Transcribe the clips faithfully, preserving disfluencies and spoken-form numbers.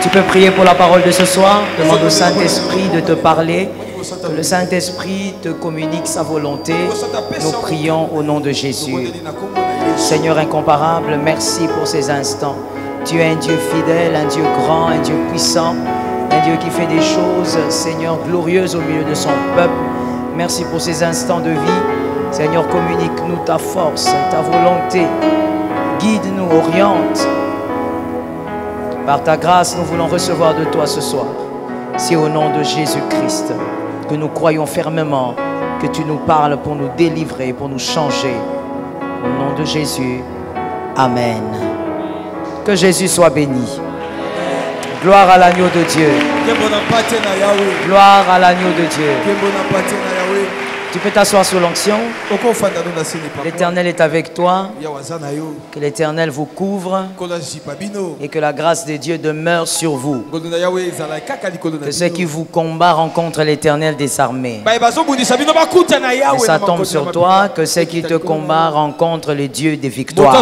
Tu peux prier pour la parole de ce soir. Demande au Saint-Esprit de te parler. Que le Saint-Esprit te communique sa volonté. Nous prions au nom de Jésus. Seigneur incomparable, merci pour ces instants. Tu es un Dieu fidèle, un Dieu grand, un Dieu puissant, un Dieu qui fait des choses, Seigneur, glorieuses au milieu de son peuple. Merci pour ces instants de vie. Seigneur, communique-nous ta force, ta volonté. Guide-nous, oriente. Par ta grâce, nous voulons recevoir de toi ce soir. C'est au nom de Jésus-Christ que nous croyons fermement que tu nous parles pour nous délivrer, pour nous changer. Au nom de Jésus, Amen. Que Jésus soit béni. Gloire à l'agneau de Dieu. Gloire à l'agneau de Dieu. Tu peux t'asseoir sous l'onction. L'Éternel est avec toi. Que l'Éternel vous couvre. Et que la grâce de Dieu demeure sur vous. Que ceux qui vous combattent rencontrent l'Éternel des armées. Que ça tombe sur toi. Que ceux qui te combattent rencontrent le Dieu des victoires.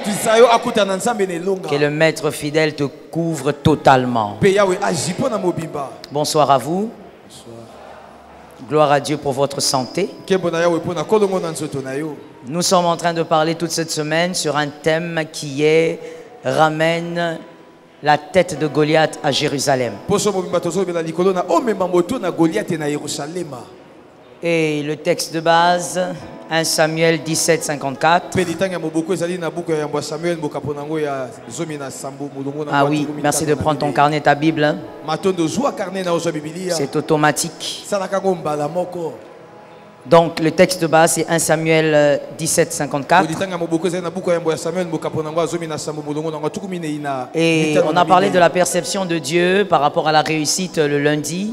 Que le Maître fidèle te couvre totalement. Bonsoir à vous. Gloire à Dieu pour votre santé. Nous sommes en train de parler toute cette semaine sur un thème qui est « Ramène la tête de Goliath à Jérusalem ». Et le texte de base, un Samuel dix-sept, cinquante-quatre. Ah oui, merci de prendre ton carnet, ta Bible. C'est automatique. Donc le texte de base, c'est un Samuel dix-sept, cinquante-quatre. Et on a parlé de la perception de Dieu par rapport à la réussite le lundi.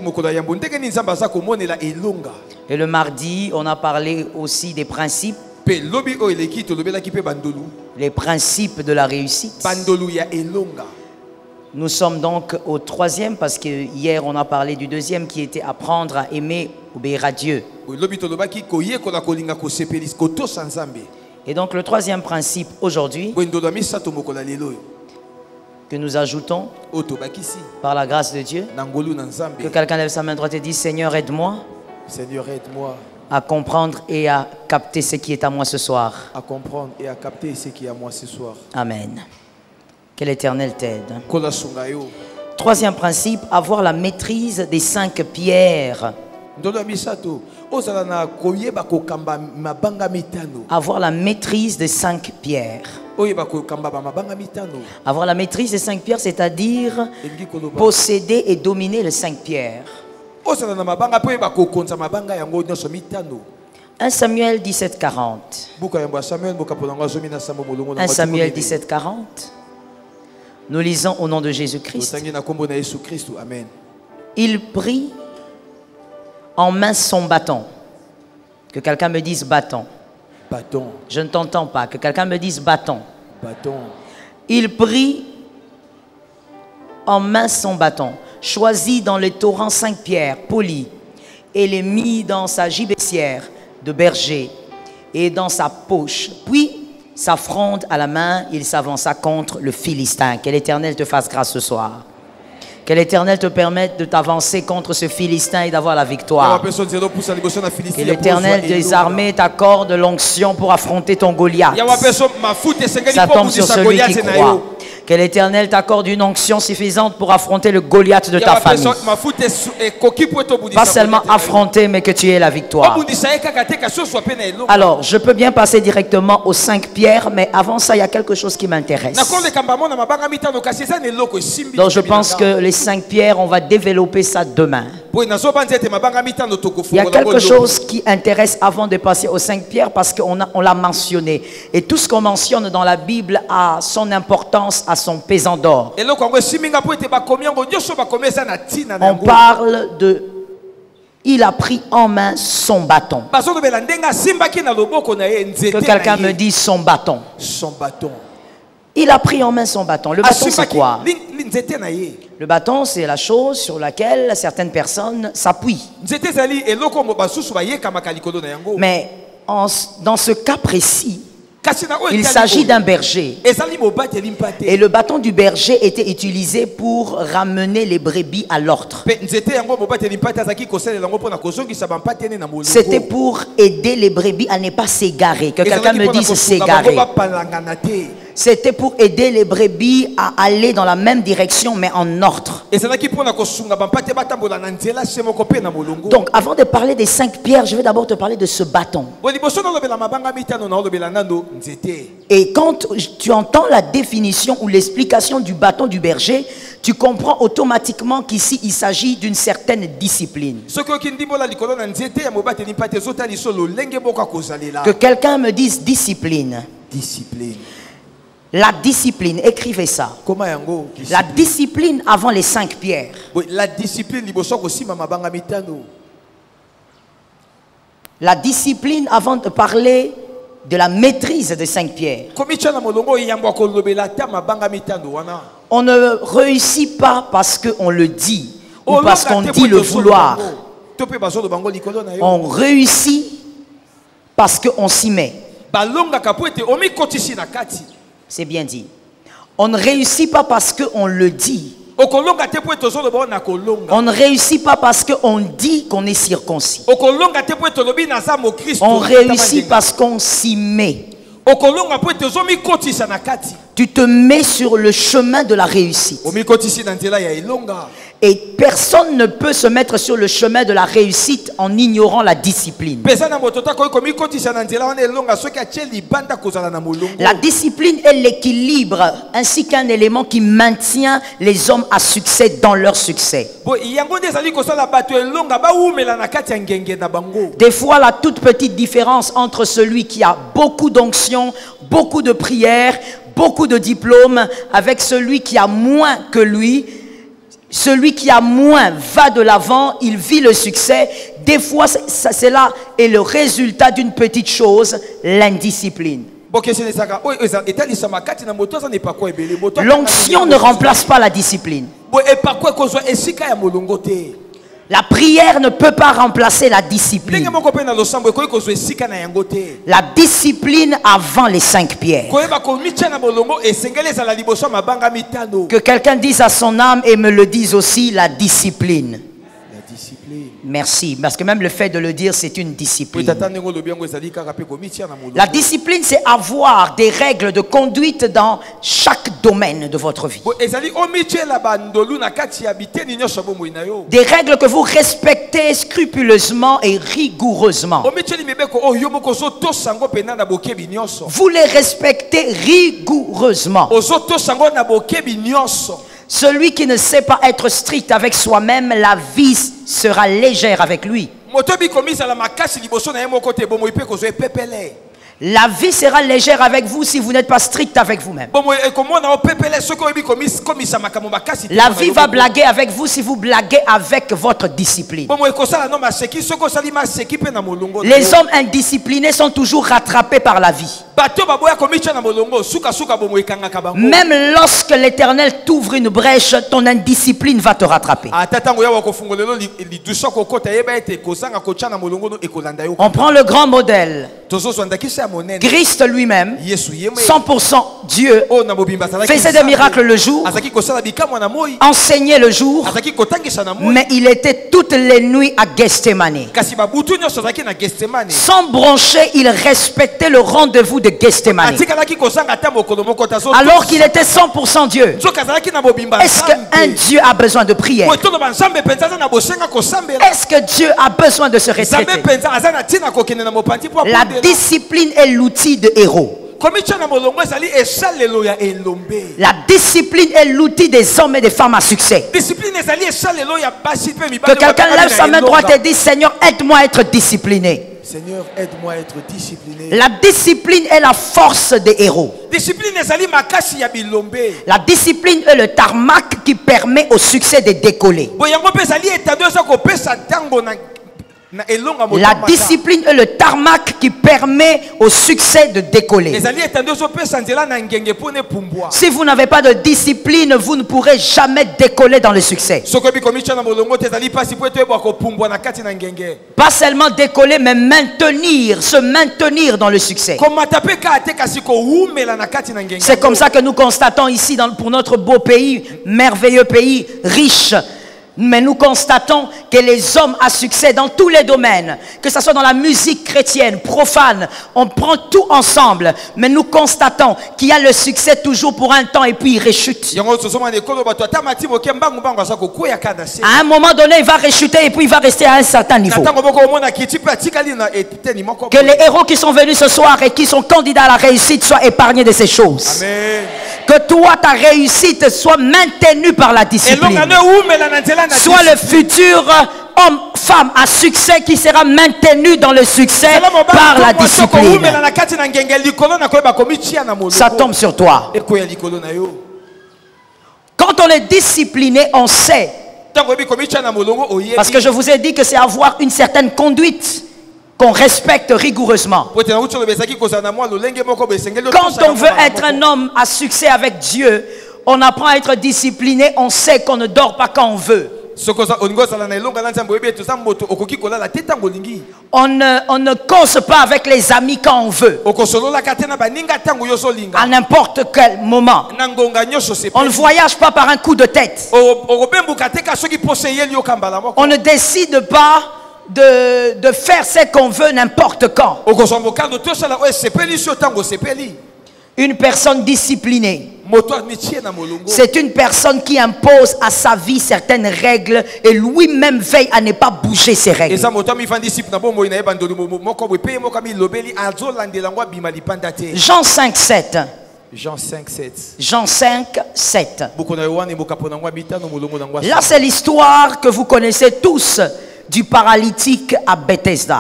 Et le mardi, on a parlé aussi des principes. Les principes de la réussite. Nous sommes donc au troisième parce que hier on a parlé du deuxième qui était apprendre à aimer, obéir à Dieu. Et donc le troisième principe aujourd'hui que nous ajoutons par la grâce de Dieu, que quelqu'un lève sa main droite et dise Seigneur aide-moi Seigneur aide-moi à comprendre et à capter ce qui est à moi ce soir. À comprendre et à capter ce qui est à moi ce soir. Amen. Que l'Éternel t'aide. Troisième principe, avoir la maîtrise des cinq pierres. Avoir la maîtrise des cinq pierres. Avoir la maîtrise des cinq pierres, c'est-à-dire posséder et dominer les cinq pierres. un Samuel dix-sept, quarante. un Samuel dix-sept, quarante. Nous lisons au nom de Jésus-Christ. Il prit en main son bâton. Que quelqu'un me dise bâton. Bâton. Je ne t'entends pas. Que quelqu'un me dise bâton. Bâton. Il prit en main son bâton, choisit dans les torrents cinq pierres polies et les mit dans sa gibecière de berger et dans sa poche. Puis, sa fronde à la main, il s'avança contre le Philistin. Que l'Éternel te fasse grâce ce soir. Que l'Éternel te permette de t'avancer contre ce Philistin et d'avoir la victoire. Que l'Éternel des armées t'accorde l'onction pour affronter ton Goliath. Ça tombe sur celui qui croit. Que l'Éternel t'accorde une onction suffisante pour affronter le Goliath de ta famille. Pas seulement affronter, mais que tu aies la victoire. Alors, je peux bien passer directement aux cinq pierres, mais avant ça, il y a quelque chose qui m'intéresse. Donc, je pense que les cinq pierres, on va développer ça demain. Il y a quelque chose qui intéresse avant de passer aux cinq pierres parce qu'on on l'a mentionné. Et tout ce qu'on mentionne dans la Bible a son importance, a son pesant d'or. On parle de... Il a pris en main son bâton. Que quelqu'un me dise son bâton. Son bâton. Il a pris en main son bâton. Le bâton, c'est quoi? Le bâton, c'est la chose sur laquelle certaines personnes s'appuient. Mais en, dans ce cas précis, Il s'agit d'un berger. Et le bâton du berger était utilisé pour ramener les brebis à l'ordre. C'était pour aider les brebis à ne pas s'égarer. Que quelqu'un me dise s'égarer. C'était pour aider les brebis à aller dans la même direction mais en ordre. Donc avant de parler des cinq pierres, je vais d'abord te parler de ce bâton. Et quand tu entends la définition ou l'explication du bâton du berger, tu comprends automatiquement qu'ici il s'agit d'une certaine discipline. Que quelqu'un me dise discipline. Discipline. La discipline, écrivez ça. La discipline avant les cinq pierres. La discipline, La discipline avant de parler de la maîtrise des cinq pierres. On ne réussit pas parce qu'on le dit ou parce qu'on dit le vouloir. On réussit parce qu'on s'y met. C'est bien dit. On ne réussit pas parce qu'on le dit. On ne réussit pas parce qu'on dit qu'on est circoncis. On réussit parce qu'on s'y met. Tu te mets sur le chemin de la réussite. Et personne ne peut se mettre sur le chemin de la réussite en ignorant la discipline. La discipline est l'équilibre ainsi qu'un élément qui maintient les hommes à succès dans leur succès. Des fois, la toute petite différence entre celui qui a beaucoup d'onction, beaucoup de prières, beaucoup de diplômes, avec celui qui a moins que lui, celui qui a moins va de l'avant, il vit le succès. Des fois, cela est le résultat d'une petite chose, l'indiscipline. L'onction ne remplace pas la discipline. La prière ne peut pas remplacer la discipline. La discipline avant les cinq pierres. Que quelqu'un dise à son âme et me le dise aussi, la discipline. La discipline. Merci, parce que même le fait de le dire, c'est une discipline. La discipline, c'est avoir des règles de conduite dans chaque domaine de votre vie. Des règles que vous respectez scrupuleusement et rigoureusement. Vous les respectez rigoureusement. Celui qui ne sait pas être strict avec soi-même, la vie sera légère avec lui. La vie sera légère avec vous si vous n'êtes pas strict avec vous-même. La vie va blaguer avec vous si vous blaguez avec votre discipline. Les hommes indisciplinés sont toujours rattrapés par la vie. Même lorsque l'Éternel t'ouvre une brèche, ton indiscipline va te rattraper. On prend le grand modèle. Christ lui-même, cent pour cent Dieu, faisait des miracles le jour, enseignait le jour, mais il était toutes les nuits à Gethsemane. Sans broncher, il respectait le rendez-vous de Gethsemane. Alors qu'il était cent pour cent Dieu. Est-ce qu'un Dieu a besoin de prière? Est-ce que Dieu a besoin de se retraiter? La discipline est l'outil de héros. La discipline est l'outil des hommes et des femmes à succès. Que quelqu'un lève sa main droite et dise: Seigneur, aide-moi à être discipliné. Seigneur, aide-moi à être discipliné. La discipline est la force des héros. La discipline est le tarmac qui permet au succès de décoller. La discipline est le tarmac qui permet au succès de décoller. Si vous n'avez pas de discipline, vous ne pourrez jamais décoller dans le succès. Pas seulement décoller, mais maintenir, se maintenir dans le succès. C'est comme ça que nous constatons ici dans, pour notre beau pays, merveilleux pays, riche. Mais nous constatons que les hommes à succès dans tous les domaines, que ce soit dans la musique chrétienne, profane, on prend tout ensemble. Mais nous constatons qu'il y a le succès toujours pour un temps et puis il rechute. À un moment donné, il va rechuter et puis il va rester à un certain niveau. Que les héros qui sont venus ce soir et qui sont candidats à la réussite soient épargnés de ces choses. Amen. Que toi, ta réussite soit maintenue par la discipline. Soit le futur homme, femme à succès qui sera maintenu dans le succès par la discipline. Ça tombe sur toi. Quand on est discipliné, on sait. Parce que je vous ai dit que c'est avoir une certaine conduite qu'on respecte rigoureusement. Quand on veut être un homme à succès avec Dieu, on apprend à être discipliné, on sait qu'on ne dort pas quand on veut. On ne, on ne cause pas avec les amis quand on veut. À n'importe quel moment. On ne voyage pas par un coup de tête. On ne décide pas De, de faire ce qu'on veut n'importe quand. Une personne disciplinée, c'est une personne qui impose à sa vie certaines règles et lui-même veille à ne pas bouger ces règles. Jean cinq sept. Jean cinq sept. Jean cinq sept. Là, c'est l'histoire que vous connaissez tous du paralytique à Bethesda.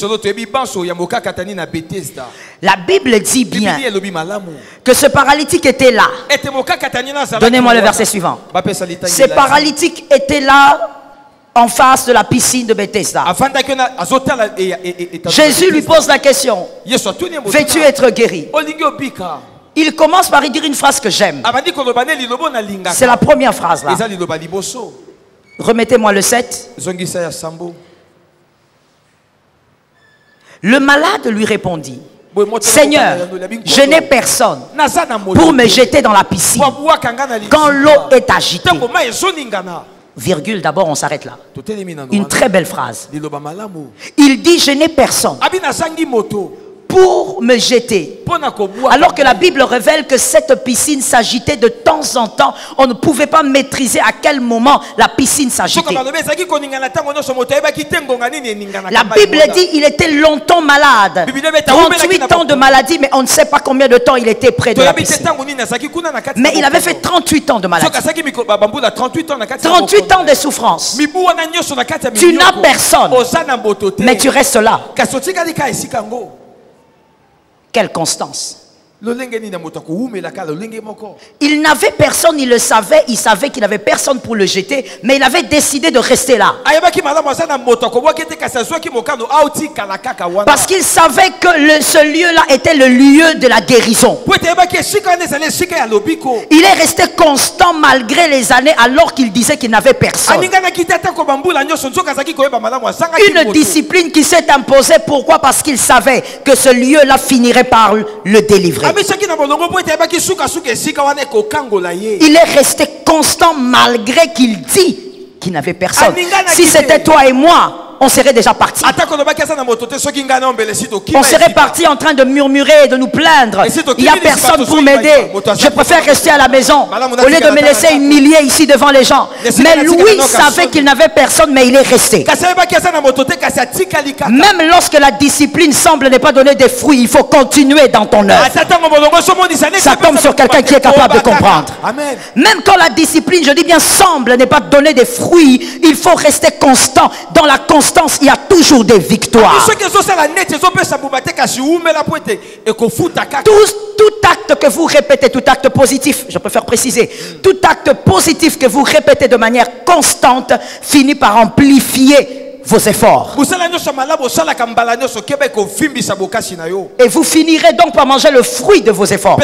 La Bible dit bien que ce paralytique était là. Donnez-moi le verset suivant. Ce paralytique était là en face de la piscine de Bethesda. Jésus lui pose la question: veux-tu être guéri? Il commence par y dire une phrase que j'aime. C'est la première phrase là. Remettez-moi le sept. Le malade lui répondit: Seigneur, je n'ai personne pour me jeter dans la piscine quand l'eau est agitée. Virgule, d'abord on s'arrête là. Une très belle phrase. Il dit: je n'ai personne pour me jeter. Alors que la Bible révèle que cette piscine s'agitait de temps en temps. On ne pouvait pas maîtriser à quel moment la piscine s'agitait. La Bible dit il était longtemps malade. trente-huit ans de maladie, mais on ne sait pas combien de temps il était près de la piscine. Mais il avait fait trente-huit ans de maladie. trente-huit ans de souffrance. Tu n'as personne, mais tu restes là. Quelle constance. Il n'avait personne, il le savait, il savait qu'il n'avait personne pour le jeter, mais il avait décidé de rester là. Parce qu'il savait que le, ce lieu-là était le lieu de la guérison. Il est resté constant malgré les années alors qu'il disait qu'il n'avait personne. Une discipline qui s'est imposée, pourquoi? Parce qu'il savait que ce lieu-là finirait par le délivrer. Il est resté constant malgré qu'il dit qu'il n'avait personne. Si c'était toi et moi, on serait déjà parti. On serait parti en train de murmurer et de nous plaindre. Il n'y a personne pour m'aider. Je préfère rester à la maison au lieu de me laisser humilier ici devant les gens. Mais lui savait qu'il n'avait personne, mais il est resté. Même lorsque la discipline semble ne pas donner des fruits, il faut continuer dans ton œuvre. Ça tombe sur quelqu'un qui est capable de comprendre. Même quand la discipline, je dis bien semble ne pas donner des fruits, il faut rester constant dans la constance. Il y a toujours des victoires. Tout, tout acte que vous répétez, tout acte positif, je préfère préciser, tout acte positif que vous répétez de manière constante finit par amplifier vos efforts. Et vous finirez donc par manger le fruit de vos efforts.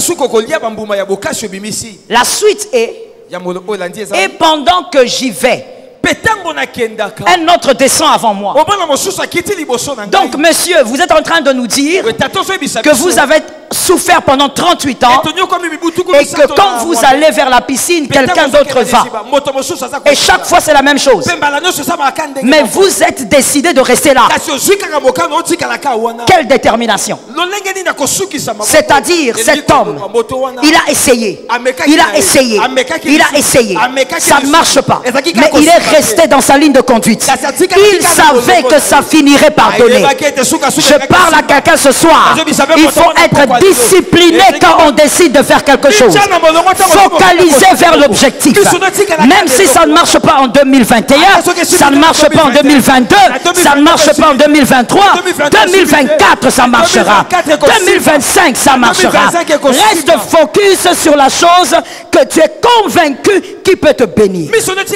La suite est, et pendant que j'y vais, un autre descend avant moi. Donc monsieur, vous êtes en train de nous dire que vous avez souffert pendant trente-huit ans et que quand vous allez vers la piscine, quelqu'un d'autre va. Et chaque fois c'est la même chose. Mais vous êtes décidé de rester là. Quelle détermination. C'est-à-dire cet homme, il a essayé, il a essayé, il a essayé. Ça ne marche pas. Mais il est resté dans sa ligne de conduite. Il savait que ça finirait par donner. Je parle à quelqu'un ce soir. Il faut être discipliné quand on décide de faire quelque chose. Focaliser vers l'objectif. Même si ça ne marche pas en deux mille vingt et un, ça ne marche pas en deux mille vingt-deux, ça ne marche pas en deux mille vingt-trois, deux mille vingt-quatre ça marchera, deux mille vingt-cinq ça marchera. Reste focus sur la chose que tu es convaincu qui peut te bénir.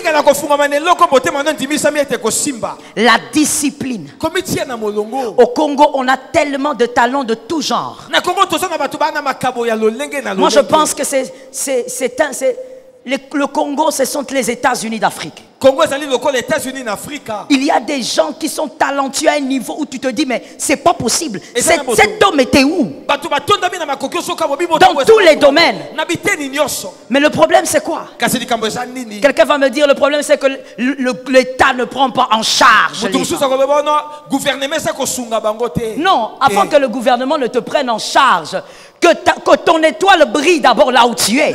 La discipline. Au Congo, on a tellement de talents de tout genre. Moi, je pense que c'est, c'est, c'est un, c'est, le, le Congo, ce sont les États-Unis d'Afrique. Il y a des gens qui sont talentueux à un niveau où tu te dis, mais c'est pas possible. Cet, cet homme était où? Dans tous les domaines. Mais le problème, c'est quoi? Quelqu'un va me dire, le problème, c'est que l'État ne prend pas en charge. Non, avant que le gouvernement ne te prenne en charge, que, ta, que ton étoile brille d'abord là où tu es.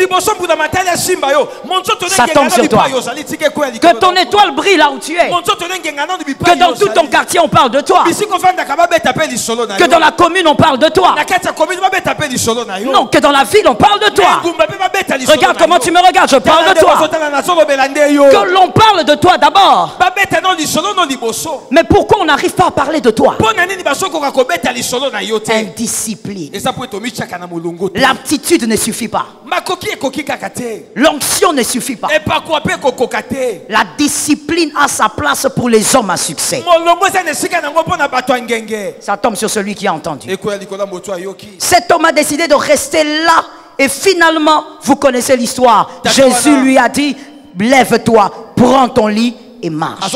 Ça tombe sur toi. Que ton étoile brille là où tu es. Que dans tout ton quartier on parle de toi. Que dans la commune on parle de toi. Non, que dans la ville on parle de toi. Regarde comment tu me regardes, je parle de toi. Que l'on parle de toi d'abord. Mais pourquoi on n'arrive pas à parler de toi? Indiscipline. L'aptitude ne suffit pas. L'onction ne suffit pas. La discipline a sa place pour les hommes à succès. Ça tombe sur celui qui a entendu. Cet homme a décidé de rester là. Et finalement, vous connaissez l'histoire. Jésus lui a dit, lève-toi, prends ton lit et marche.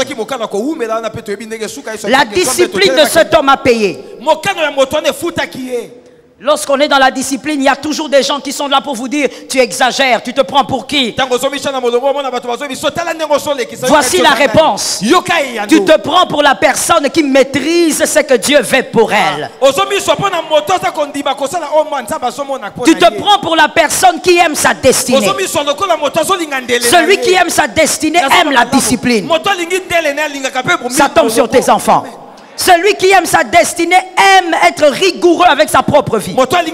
La discipline de cet homme a payé. Lorsqu'on est dans la discipline, il y a toujours des gens qui sont là pour vous dire, tu exagères, tu te prends pour qui? Voici la réponse. Tu te prends pour la personne qui maîtrise ce que Dieu veut pour elle. Tu te prends pour la personne qui aime sa destinée. Celui qui aime sa destinée aime la discipline. Ça tombe sur tes enfants. Celui qui aime sa destinée aime être rigoureux avec sa propre vie.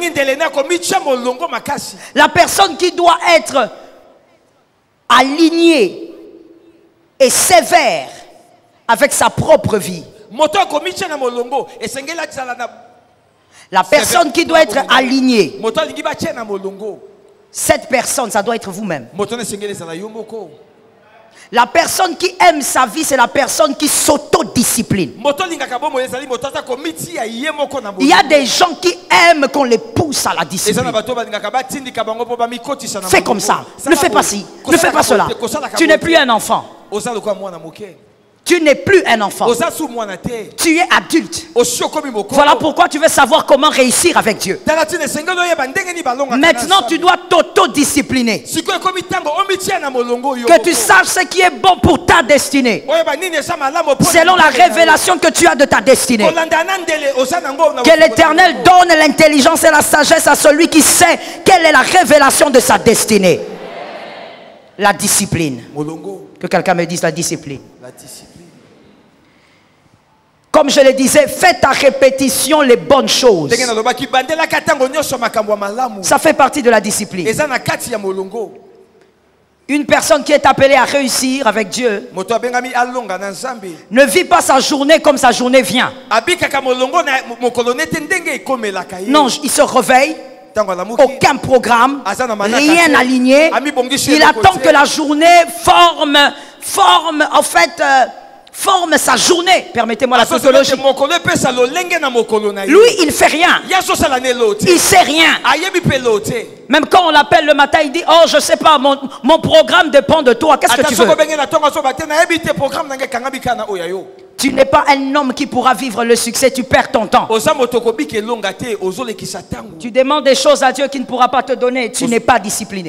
La personne qui doit être alignée et sévère avec sa propre vie. La personne qui doit être alignée. Cette personne, ça doit être vous-même. La personne qui aime sa vie, c'est la personne qui s'autodiscipline. Il y a des gens qui aiment qu'on les pousse à la discipline. Fais comme ça, ne fais pas ci, ne fais pas cela. Tu n'es plus un enfant. Tu n'es plus un enfant. Tu es adulte. Voilà pourquoi tu veux savoir comment réussir avec Dieu. Maintenant, tu dois t'autodiscipliner. Que tu saches ce qui est bon pour ta destinée. Selon la révélation que tu as de ta destinée. Que l'Éternel donne l'intelligence et la sagesse à celui qui sait quelle est la révélation de sa destinée. La discipline. Que quelqu'un me dise la discipline. La discipline. Comme je le disais, fais à répétition les bonnes choses. Ça fait partie de la discipline. Une personne qui est appelée à réussir avec Dieu ne vit pas sa journée comme sa journée vient. Non, il se réveille. Aucun programme, rien aligné. Il attend que la journée forme, forme, en fait, euh, forme sa journée. Permettez-moi la tautologie. Lui, il ne fait rien. Il ne sait rien. Même quand on l'appelle le matin, il dit, oh, je ne sais pas, mon, mon programme dépend de toi. Qu'est-ce que tu veux? Tu n'es pas un homme qui pourra vivre le succès, tu perds ton temps. Tu demandes des choses à Dieu qu'il ne pourra pas te donner, tu n'es pas discipliné.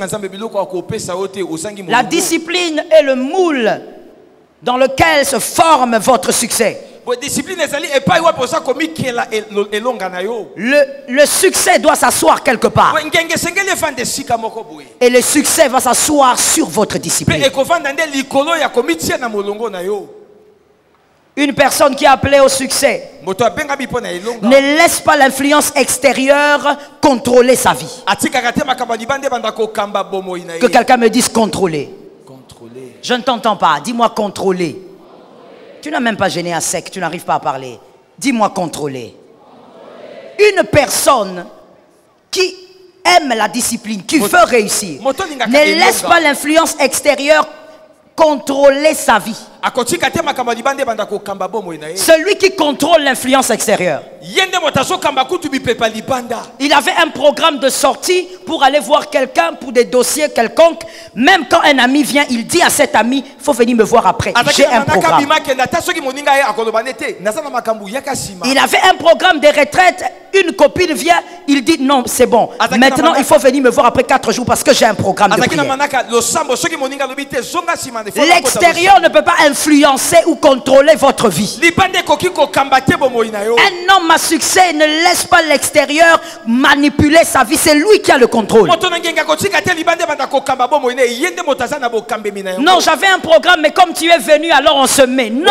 La discipline est le moule dans lequel se forme votre succès. Le, le succès doit s'asseoir quelque part. Et le succès va s'asseoir sur votre discipline. Une personne qui est appelée au succès ne laisse pas l'influence extérieure contrôler sa vie. Que quelqu'un me dise contrôler. Contrôler. Je ne t'entends pas. Dis-moi contrôler. Tu n'as même pas gêné à sec. Tu n'arrives pas à parler. Dis-moi contrôler. Contrôler. Une personne qui aime la discipline, qui veut réussir, ne laisse pas l'influence extérieure contrôler sa vie. Celui qui contrôle l'influence extérieure. Il avait un programme de sortie pour aller voir quelqu'un pour des dossiers quelconques. Même quand un ami vient, il dit à cet ami, il faut venir me voir après. J'ai un programme. Il avait un programme de retraite. Une copine vient, il dit non, c'est bon. Maintenant, il faut venir me voir après quatre jours parce que j'ai un programme de prière. L'extérieur ne peut pas influencer ou contrôler votre vie. Un homme à succès ne laisse pas l'extérieur manipuler sa vie. C'est lui qui a le contrôle. Non, j'avais un programme, mais comme tu es venu, alors on se met. Non.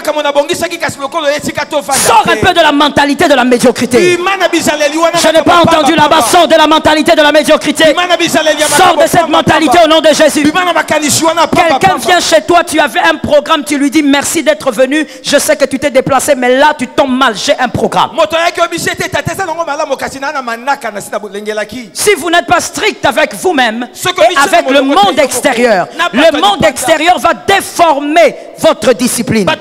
Sors un peu de la mentalité de la médiocrité. Je n'ai pas entendu là-bas. Sors de la mentalité de la médiocrité. Sors de cette mentalité au nom de Jésus. Quelqu'un vient chez toi, tu avais un programme, tu lui dis merci d'être venu. Je sais que tu t'es déplacé, mais là tu tombes mal. J'ai un programme. Si vous n'êtes pas strict avec vous-même et avec le monde extérieur, le monde extérieur va déformer votre discipline, va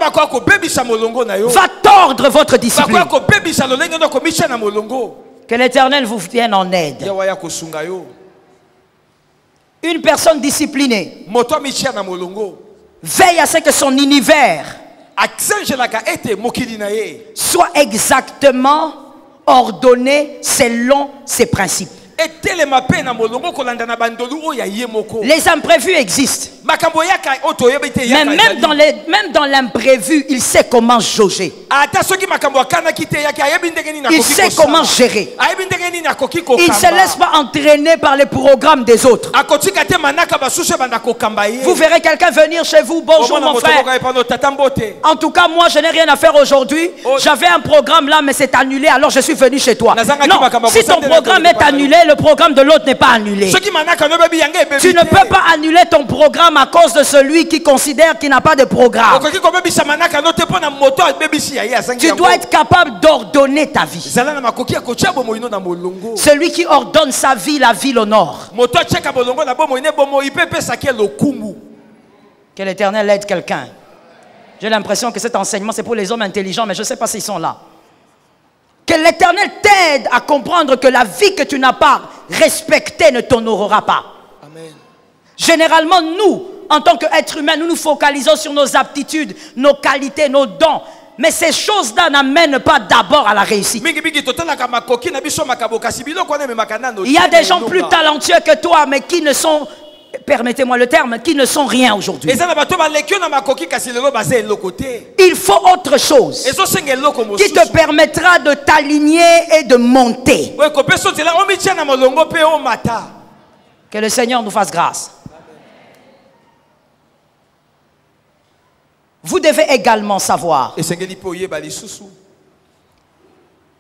tordre votre discipline. Que l'Éternel vous vienne en aide. Une personne disciplinée veille à ce que son univers soit exactement ordonné selon ses principes. Les imprévus existent. Mais même dans, les, même dans l'imprévu, il sait comment jauger. Il sait comment gérer. Il ne se laisse pas entraîner par les programmes des autres. Vous verrez quelqu'un venir chez vous. Bonjour mon frère. En tout cas, moi je n'ai rien à faire aujourd'hui. J'avais un programme là, mais c'est annulé. Alors je suis venu chez toi. Non, si ton programme est annulé, le programme de l'autre n'est pas annulé. Tu ne peux pas annuler ton programme à cause de celui qui considère qu'il n'a pas de programme. Tu dois être capable d'ordonner ta vie. Celui qui ordonne sa vie, la vie l'honore. Que l'Éternel aide quelqu'un. J'ai l'impression que cet enseignement c'est pour les hommes intelligents, mais je ne sais pas s'ils sont là. Que l'Éternel t'aide à comprendre que la vie que tu n'as pas respectée ne t'honorera pas. Amen. Généralement, nous, en tant qu'êtres humains, nous nous focalisons sur nos aptitudes, nos qualités, nos dons. Mais ces choses-là n'amènent pas d'abord à la réussite. Il y a des gens plus talentueux que toi, mais qui ne sont... Permettez-moi le terme, qui ne sont rien aujourd'hui. Il faut autre chose qui te permettra de t'aligner et de monter. Que le Seigneur nous fasse grâce. Vous devez également savoir.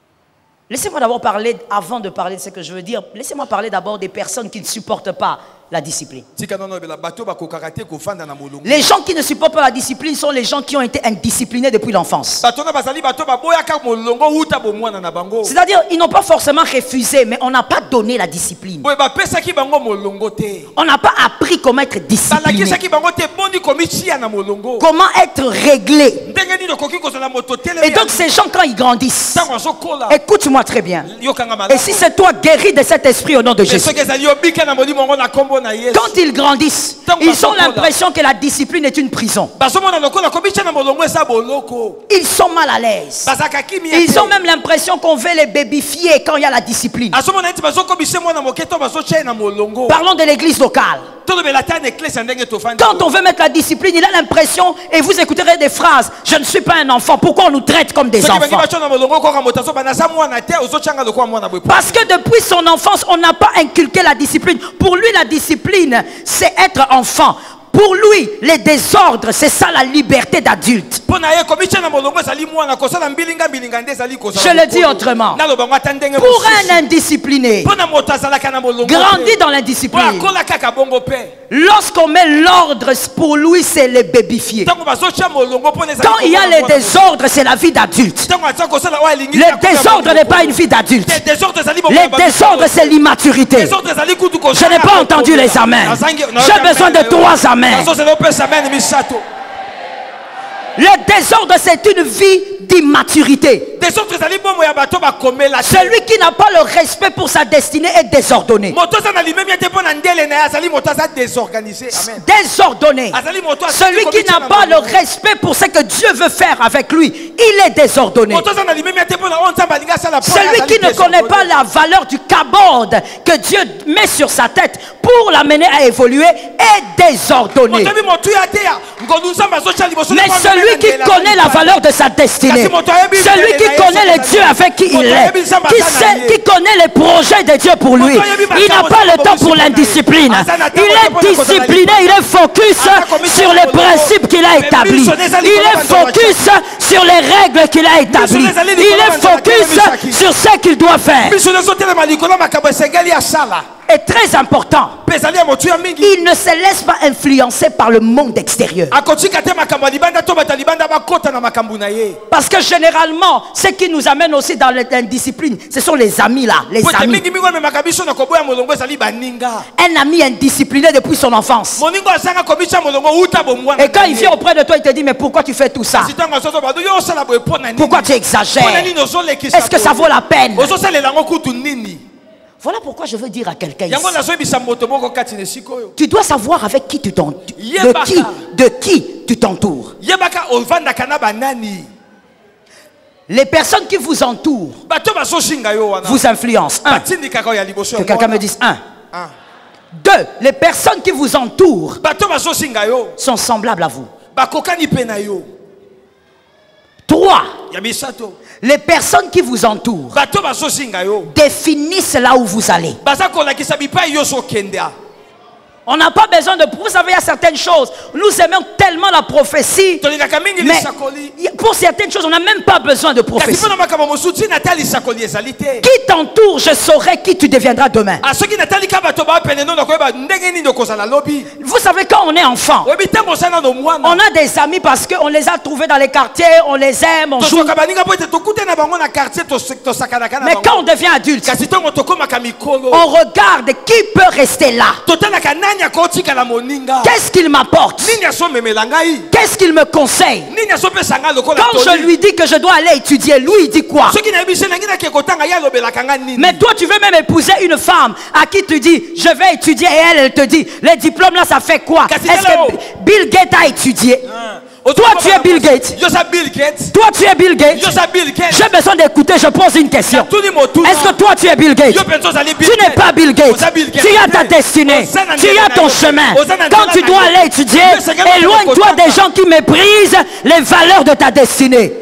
Laissez-moi d'abord parler, avant de parler de ce que je veux dire, laissez-moi parler d'abord des personnes qui ne supportent pas la discipline. Les gens qui ne supportent pas la discipline sont les gens qui ont été indisciplinés depuis l'enfance. C'est-à-dire, ils n'ont pas forcément refusé, mais on n'a pas donné la discipline. On n'a pas appris comment être discipliné. Comment être réglé. Et donc ces gens, quand ils grandissent, écoute-moi très bien. Et si c'est toi, guéri de cet esprit au nom de Jésus. Quand ils grandissent, ils ont l'impression que la discipline est une prison. Ils sont mal à l'aise. Ils ont même l'impression qu'on veut les babyfier quand il y a la discipline. Parlons de l'église locale. Quand on veut mettre la discipline, il a l'impression, et vous écouterez des phrases, je ne suis pas un enfant, pourquoi on nous traite comme des enfants? Parce que depuis son enfance, on n'a pas inculqué la discipline. Pour lui, la discipline, c'est être enfant. Pour lui, les désordres, c'est ça la liberté d'adulte. Je le dis autrement. Pour un indiscipliné, grandit dans l'indiscipline. Lorsqu'on met l'ordre, pour lui, c'est les babyfier. Quand il y a les désordres, c'est la vie d'adulte. Le désordre n'est pas une vie d'adulte. Les désordres, c'est l'immaturité. Je n'ai pas entendu les amens. J'ai besoin de trois amens. Le désordre, c'est une vie d'immaturité. Celui qui n'a pas le respect pour sa destinée est désordonné. Désordonné. Celui qui n'a pas le respect pour ce que Dieu veut faire avec lui, il est désordonné. Celui qui ne connaît pas la valeur du kabod que Dieu met sur sa tête pour l'amener à évoluer est désordonné. Mais celui qui connaît la valeur de sa destinée, celui qui connaît les dieux avec qui il est, qui, sait, qui connaît les projets de Dieu pour lui, il n'a pas le temps pour l'indiscipline. Il est discipliné, il est focus sur les principes qu'il a établis. Il est focus sur les règles qu'il a établies. Il est focus sur ce qu'il doit faire. Est très important. Il ne se laisse pas influencer par le monde extérieur. Parce que généralement, ce qui nous amène aussi dans l'indiscipline, ce sont les amis là, les amis. Un ami indiscipliné depuis son enfance. Et quand il vient auprès de toi, il te dit, mais pourquoi tu fais tout ça? Pourquoi tu exagères? Est-ce que ça vaut la peine? Voilà pourquoi je veux dire à quelqu'un ici, tu dois savoir avec qui tu t'entoures. De qui, de qui tu t'entoures. Les personnes qui vous entourent vous influencent. Un. Que quelqu'un me dise un. Deux. Les personnes qui vous entourent sont semblables à vous. Trois. Les personnes qui vous entourent définissent là où vous allez. On n'a pas besoin de... Vous savez, il y a certaines choses. Nous aimons tellement la prophétie. Mais pour certaines choses, on n'a même pas besoin de prophétie. Qui t'entoure, je saurai qui tu deviendras demain. Vous savez, quand on est enfant, on a des amis parce qu'on les a trouvés dans les quartiers, on les aime, on joue. Mais quand on devient adulte, on regarde qui peut rester là. Qu'est-ce qu'il m'apporte? Qu'est-ce qu'il me conseille? Quand je lui dis que je dois aller étudier, lui il dit quoi? Mais toi tu veux même épouser une femme à qui tu dis je vais étudier, et elle, elle te dit les diplômes là ça fait quoi? Est-ce que Bill Gates a étudié? Toi tu es Bill Gates. Toi tu es Bill Gates. J'ai besoin d'écouter, je pose une question. Est-ce que toi tu es Bill Gates? Tu n'es pas Bill Gates. Tu as ta destinée. Tu as ton chemin. Quand tu dois aller étudier, éloigne-toi des gens qui méprisent les valeurs de ta destinée.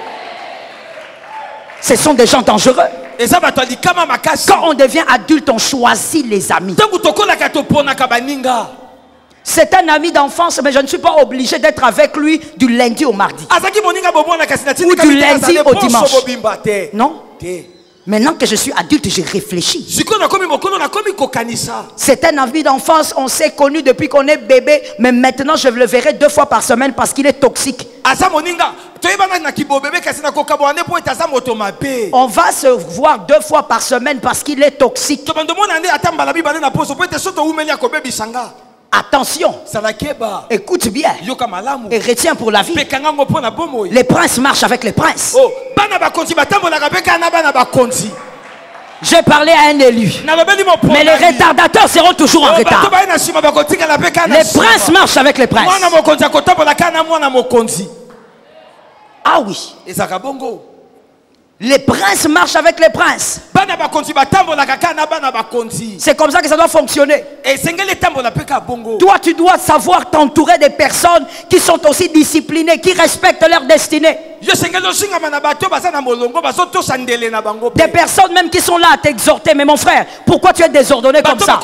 Ce sont des gens dangereux. Quand on devient adulte, on choisit les amis. C'est un ami d'enfance, mais je ne suis pas obligé d'être avec lui du lundi au mardi. Ou du lundi au dimanche. Non. Maintenant que je suis adulte, j'ai réfléchi. C'est un ami d'enfance, on s'est connu depuis qu'on est bébé, mais maintenant je le verrai deux fois par semaine parce qu'il est toxique. On va se voir deux fois par semaine parce qu'il est toxique. Attention, écoute bien et retiens pour la vie. Les princes marchent avec les princes. J'ai parlé à un élu, mais les retardateurs seront toujours en retard. Les princes marchent avec les princes. Ah oui, les princes marchent avec les princes. C'est comme ça que ça doit fonctionner. Toi, tu dois savoir t'entourer des personnes qui sont aussi disciplinées, qui respectent leur destinée. Des personnes même qui sont là à t'exhorter. Mais mon frère, pourquoi tu es désordonné comme ça?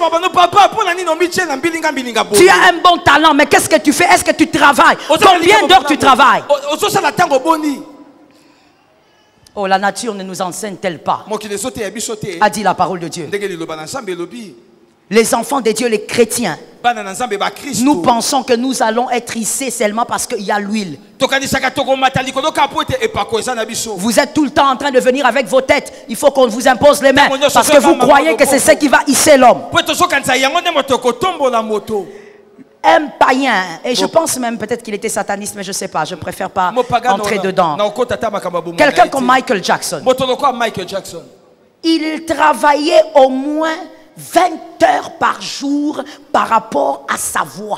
Tu as un bon talent, mais qu'est-ce que tu fais? Est-ce que tu travailles? Combien d'heures tu travailles? Oh, la nature ne nous enseigne-t-elle pas? A dit la parole de Dieu. Les enfants de Dieu, les chrétiens, nous pensons que nous allons être hissés seulement parce qu'il y a l'huile. Vous êtes tout le temps en train de venir avec vos têtes. Il faut qu'on vous impose les mains parce que vous croyez que c'est ce qui va hisser l'homme. Un païen, et je pense même peut-être qu'il était sataniste, mais je ne sais pas, je ne préfère pas entrer dedans. Quelqu'un comme Michael Jackson, il travaillait au moins vingt heures par jour par rapport à sa voix.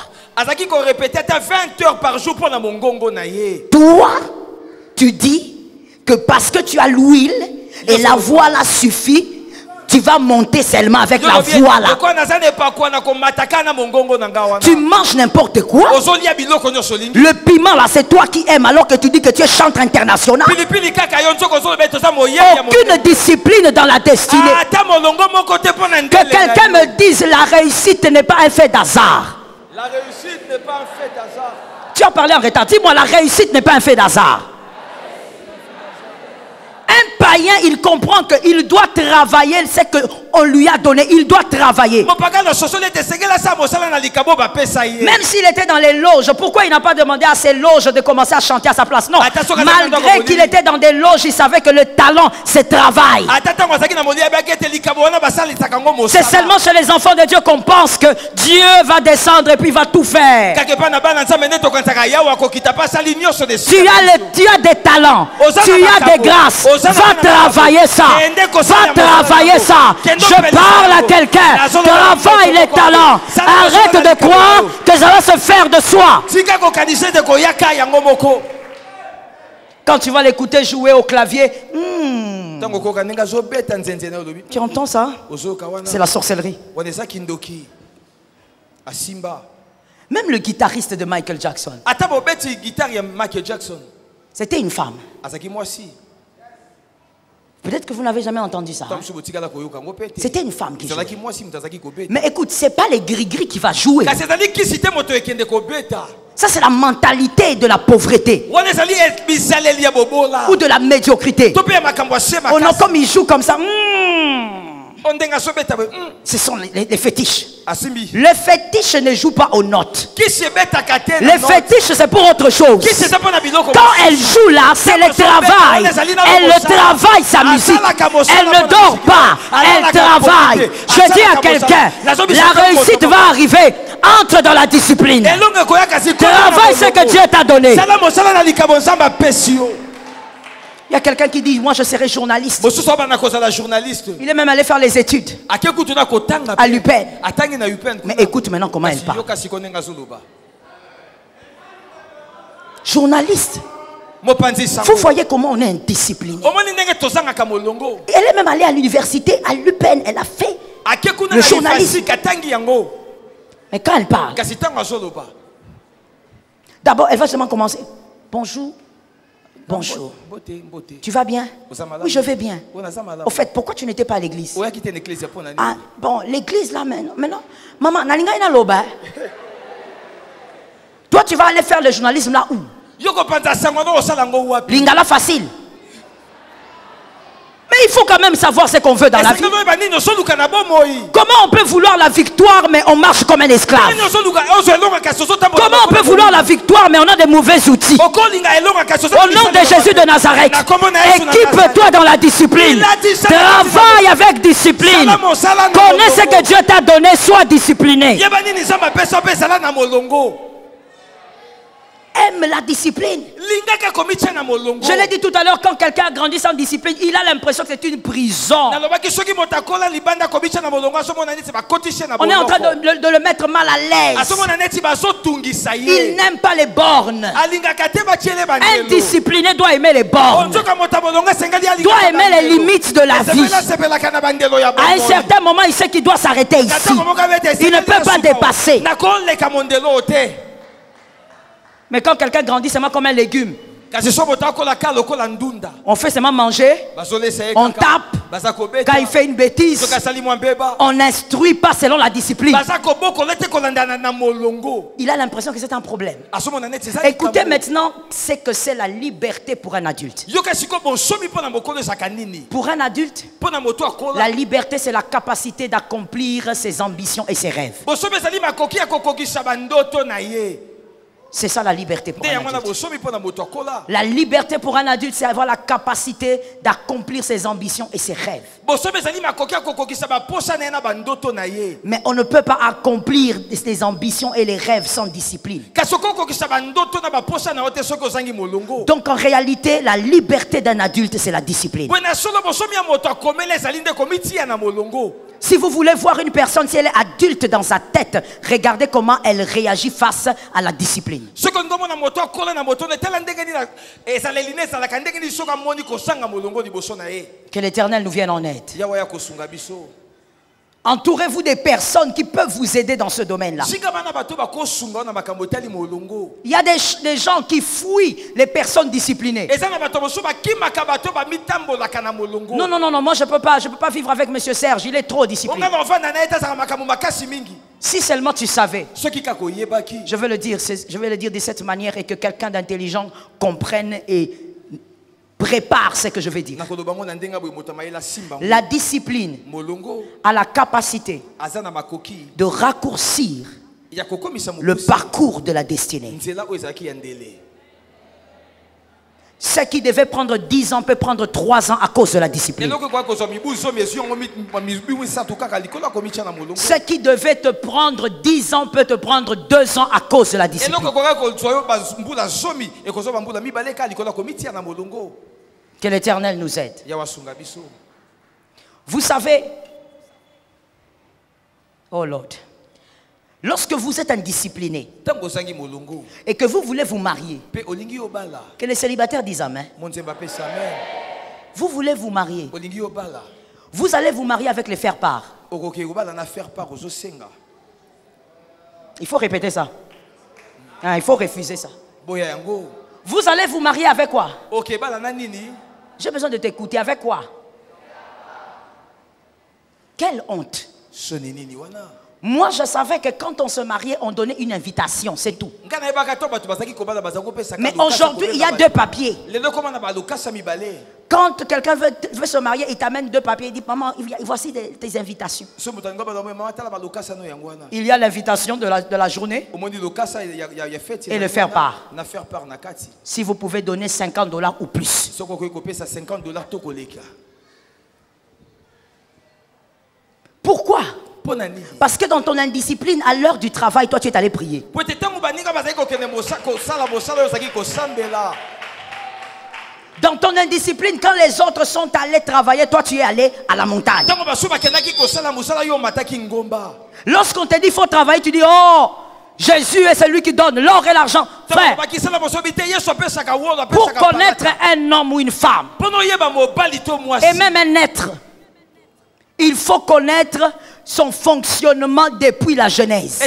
Toi, tu dis que parce que tu as l'huile et la voix là suffit, tu vas monter seulement avec la voix là. Tu manges n'importe quoi. Le piment là, c'est toi qui aimes alors que tu dis que tu es chanteur international. Aucune discipline dans la destinée. Que quelqu'un me dise la réussite n'est pas un fait d'hasard. La réussite n'est pas un fait d'hasard. Tu as parlé en retard. Dis-moi, la réussite n'est pas un fait d'hasard. Un païen, il comprend qu'il doit travailler ce qu'on lui a donné. Il doit travailler. Même s'il était dans les loges, pourquoi il n'a pas demandé à ses loges de commencer à chanter à sa place? Non, malgré qu'il était dans des loges, il savait que le talent, c'est travail. C'est seulement chez les enfants de Dieu qu'on pense que Dieu va descendre et puis va tout faire. Tu as, le, tu as des talents, tu as des grâces. Va travailler ça. Va travailler ça. Je parle à quelqu'un. Travaille les talents. Arrête de croire que ça va se faire de soi. Quand tu vas l'écouter jouer au clavier, hmm, tu entends ça? C'est la sorcellerie. Même le guitariste de Michael Jackson, c'était une femme. Peut-être que vous n'avez jamais entendu ça. Hein? C'était une femme qui jouait. Mais écoute, ce n'est pas les gris-gris qui va jouer. Ça, c'est la mentalité de la pauvreté. Ou de la médiocrité. Oh non, comme ils jouent comme ça. Hmm, ce sont les, les, les fétiches. Les fétiches ne jouent pas aux notes. Les fétiches, c'est pour autre chose. Quand elle joue là, c'est le travail. Elle le travaille, sa musique. Elle ne dort pas. Elle travaille. Je dis à quelqu'un, la réussite va arriver. Entre dans la discipline. Travaille ce que Dieu t'a donné. Il y a quelqu'un qui dit, moi je serai journaliste. Il est même allé faire les études à l'U P E N. Mais écoute maintenant comment elle parle. Journaliste. Vous voyez comment on est indiscipliné. Elle est même allée à l'université, à l'U P E N. Elle a fait le journalisme. Mais quand elle parle, d'abord elle va seulement commencer. Bonjour. Bonjour. Tu vas bien? Oui, je vais bien. Au fait, pourquoi tu n'étais pas à l'église? Ah, bon, l'église là maintenant. maintenant maman, nalinga ina loba. Toi, tu vas aller faire le journalisme là où? Lingala facile. Mais il faut quand même savoir ce qu'on veut dans la vie. Comment on peut vouloir la victoire mais on marche comme un esclave? Comment on peut vouloir la victoire mais on a des mauvais outils? Au nom de Jésus de Nazareth, équipe-toi dans la discipline. Travaille avec discipline. Connais ce que Dieu t'a donné, sois discipliné. Aime la discipline. Je l'ai dit tout à l'heure, quand quelqu'un a grandi sans discipline, il a l'impression que c'est une prison. On est en train de, de le mettre mal à l'aise. Il n'aime pas les bornes. Un discipliné doit aimer les bornes. Doit aimer les limites de la vie. À un certain moment, il sait qu'il doit s'arrêter ici. Il ne peut pas dépasser. Mais quand quelqu'un grandit seulement comme un légume, on fait seulement manger, on tape. Quand il fait une bêtise, on n'instruit pas selon la discipline. Il a l'impression que c'est un problème. Écoutez maintenant ce que c'est la liberté pour un adulte. Pour un adulte, la liberté c'est la capacité d'accomplir ses ambitions et ses rêves. C'est ça la liberté pour un adulte. La liberté pour un adulte, c'est avoir la capacité d'accomplir ses ambitions et ses rêves. Mais on ne peut pas accomplir ses ambitions et les rêves sans discipline. Donc en réalité, la liberté d'un adulte, c'est la discipline. Si vous voulez voir une personne, si elle est adulte dans sa tête, regardez comment elle réagit face à la discipline. Que l'Éternel nous vienne en aide. Entourez-vous des personnes qui peuvent vous aider dans ce domaine-là. Il y a des, des gens qui fuient les personnes disciplinées. Non, non, non, non, moi je ne peux pas, je peux pas vivre avec M. Serge, il est trop discipliné. Si seulement tu savais, je veux le dire, je vais le dire de cette manière et que quelqu'un d'intelligent comprenne et prépare ce que je vais dire. La discipline a la capacité de raccourcir le parcours de la destinée. Ce qui devait prendre dix ans peut prendre trois ans à cause de la discipline. Ce qui devait te prendre dix ans peut te prendre deux ans à cause de la discipline. Que l'Éternel nous aide. Vous savez, oh Lord, lorsque vous êtes indiscipliné et que vous voulez vous marier, que les célibataires disent Amen. Vous voulez vous marier, vous allez vous marier avec les faire-part. Il faut répéter ça. Hein, il faut refuser ça. Vous allez vous marier avec quoi? J'ai besoin de t'écouter. Avec quoi? Quelle honte. Moi, je savais que quand on se mariait, on donnait une invitation, c'est tout. Mais aujourd'hui, il y a deux papiers. Quand quelqu'un veut, veut se marier, il t'amène deux papiers. Il dit, maman, voici des, tes invitations. Il y a l'invitation de la, de la journée et le faire part. Si vous pouvez donner cinquante dollars ou plus. Pourquoi? Parce que dans ton indiscipline, à l'heure du travail, toi tu es allé prier. Dans ton indiscipline, quand les autres sont allés travailler, toi tu es allé à la montagne. Lorsqu'on te dit qu'il faut travailler, tu dis oh, Jésus est celui qui donne l'or et l'argent. Frère, pour connaître un homme ou une femme, et même un être, il faut connaître son fonctionnement depuis la Genèse.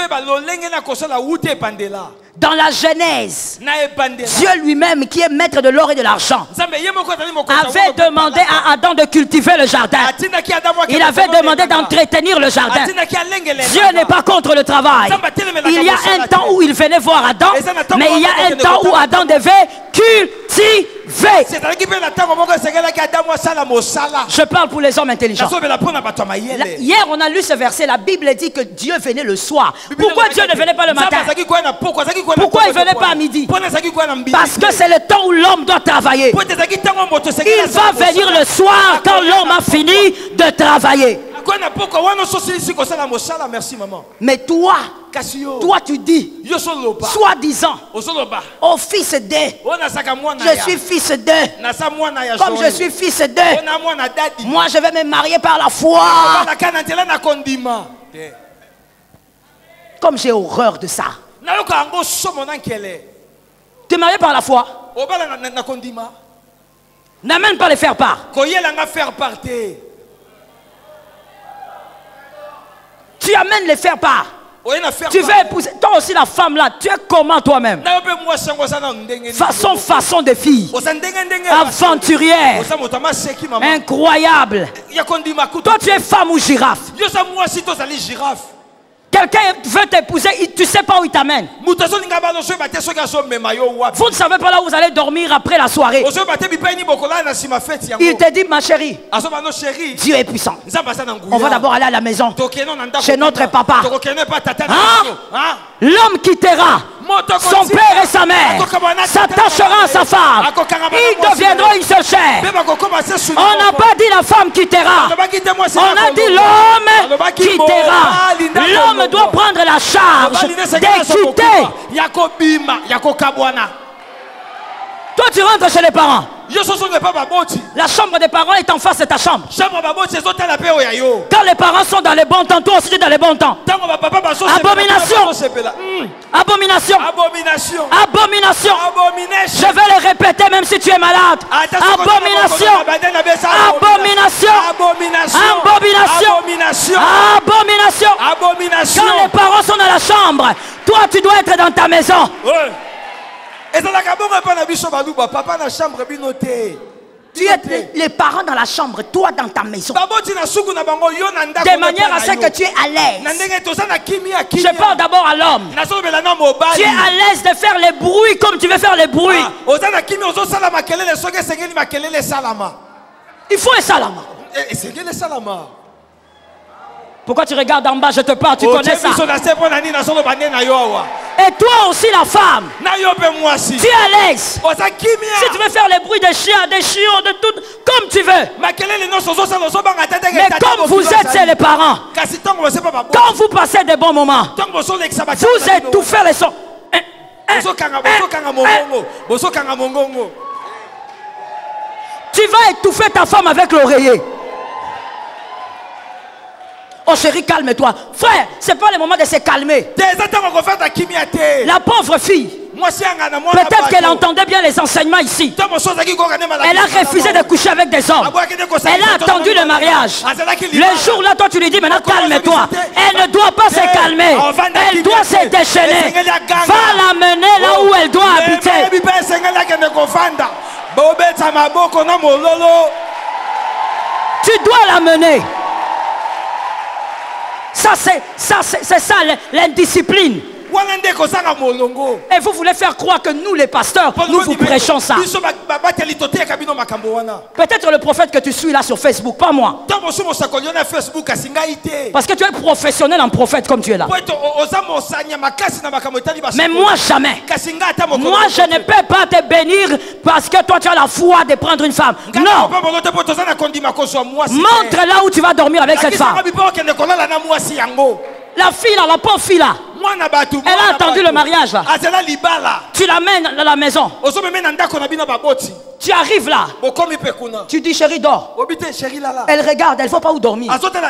Dans la Genèse, Dieu lui-même, qui est maître de l'or et de l'argent, avait demandé à Adam de cultiver le jardin. Il avait demandé d'entretenir le jardin. Dieu n'est pas contre le travail. Il y a un temps où il venait voir Adam, mais il y a un temps où Adam devait cultiver. Je parle pour les hommes intelligents. Hier, on a lu ce verset. La Bible dit que Dieu venait le soir. Pourquoi Dieu ne venait pas le matin? Pourquoi il ne venait pas à midi? Parce que c'est le temps où l'homme doit travailler. Il va venir le soir quand l'homme a fini de travailler. Merci maman. Mais toi, toi tu dis, soi-disant, oh fils de, je suis fils de, comme je suis fils de, moi je vais me marier par la foi. Comme j'ai horreur de ça. Tu es marié par la foi. N'amène pas les faire part. Tu amènes les faire part. Tu veux épouser. Toi aussi la femme là, tu es comment toi-même? Façon, façon de fille. Aventurière. Incroyable. Toi tu es femme ou girafe? Quelqu'un veut t'épouser, tu ne sais pas où il t'amène. Vous ne savez pas là où vous allez dormir après la soirée. Il te dit, ma chérie, Dieu est puissant. On va d'abord aller à la maison, chez notre papa. Hein? L'homme quittera son père et sa mère, s'attachera à sa femme. Ils deviendront une seule chair. On n'a pas dit la femme quittera. On a dit l'homme quittera. L'homme doit prendre la charge d'équiter. Toi tu rentres chez les parents. La chambre des parents est en face de ta chambre. Quand les parents sont dans les bons temps, toi aussi tu es dans les bons temps. Abomination. Abomination. Abomination. Abomination. Je vais le répéter même si tu es malade. Abomination. Abomination. Abomination. Abomination. Abomination. Quand les parents sont dans la chambre, toi tu dois être dans ta maison. Tu es les parents dans la chambre, toi dans ta maison. De manière à ce que tu es à l'aise. Je parle d'abord à l'homme. Tu es à l'aise de faire les bruits comme tu veux faire les bruits. Il faut un salama. Pourquoi tu regardes en bas, je te parle, tu connais ça. Et toi aussi la femme, tu es à l'aise. Si tu veux faire les bruits des chiens, des chiots, de tout, comme tu veux. Mais comme vous êtes chez les parents, quand vous passez des bons moments, vous étouffez les sons. Tu vas étouffer ta femme avec l'oreiller. Oh chérie, calme-toi. Frère, c'est pas le moment de se calmer. La pauvre fille, peut-être qu'elle entendait bien les enseignements ici. Elle a refusé de coucher avec des hommes. Elle a attendu le mariage. Le jour là, toi tu lui dis maintenant calme-toi. Elle ne doit pas se calmer. Elle doit se déchaîner. Va l'amener là où elle doit habiter. Tu dois l'amener. Ça c'est ça c'est ça l'indiscipline. Et vous voulez faire croire que nous les pasteurs, nous vous prêchons ça. Peut-être le prophète que tu suis là sur Facebook, pas moi. Parce que tu es professionnel en prophète comme tu es là. Mais moi jamais. Moi je ne peux pas te bénir parce que toi tu as la foi de prendre une femme. Non. Montre là où tu vas dormir avec cette femme. La fille là, la pauvre fille là, elle a attendu le mariage là. Tu l'amènes à la maison. Tu arrives là. Tu dis chérie dors. Elle regarde, elle ne voit pas où dormir.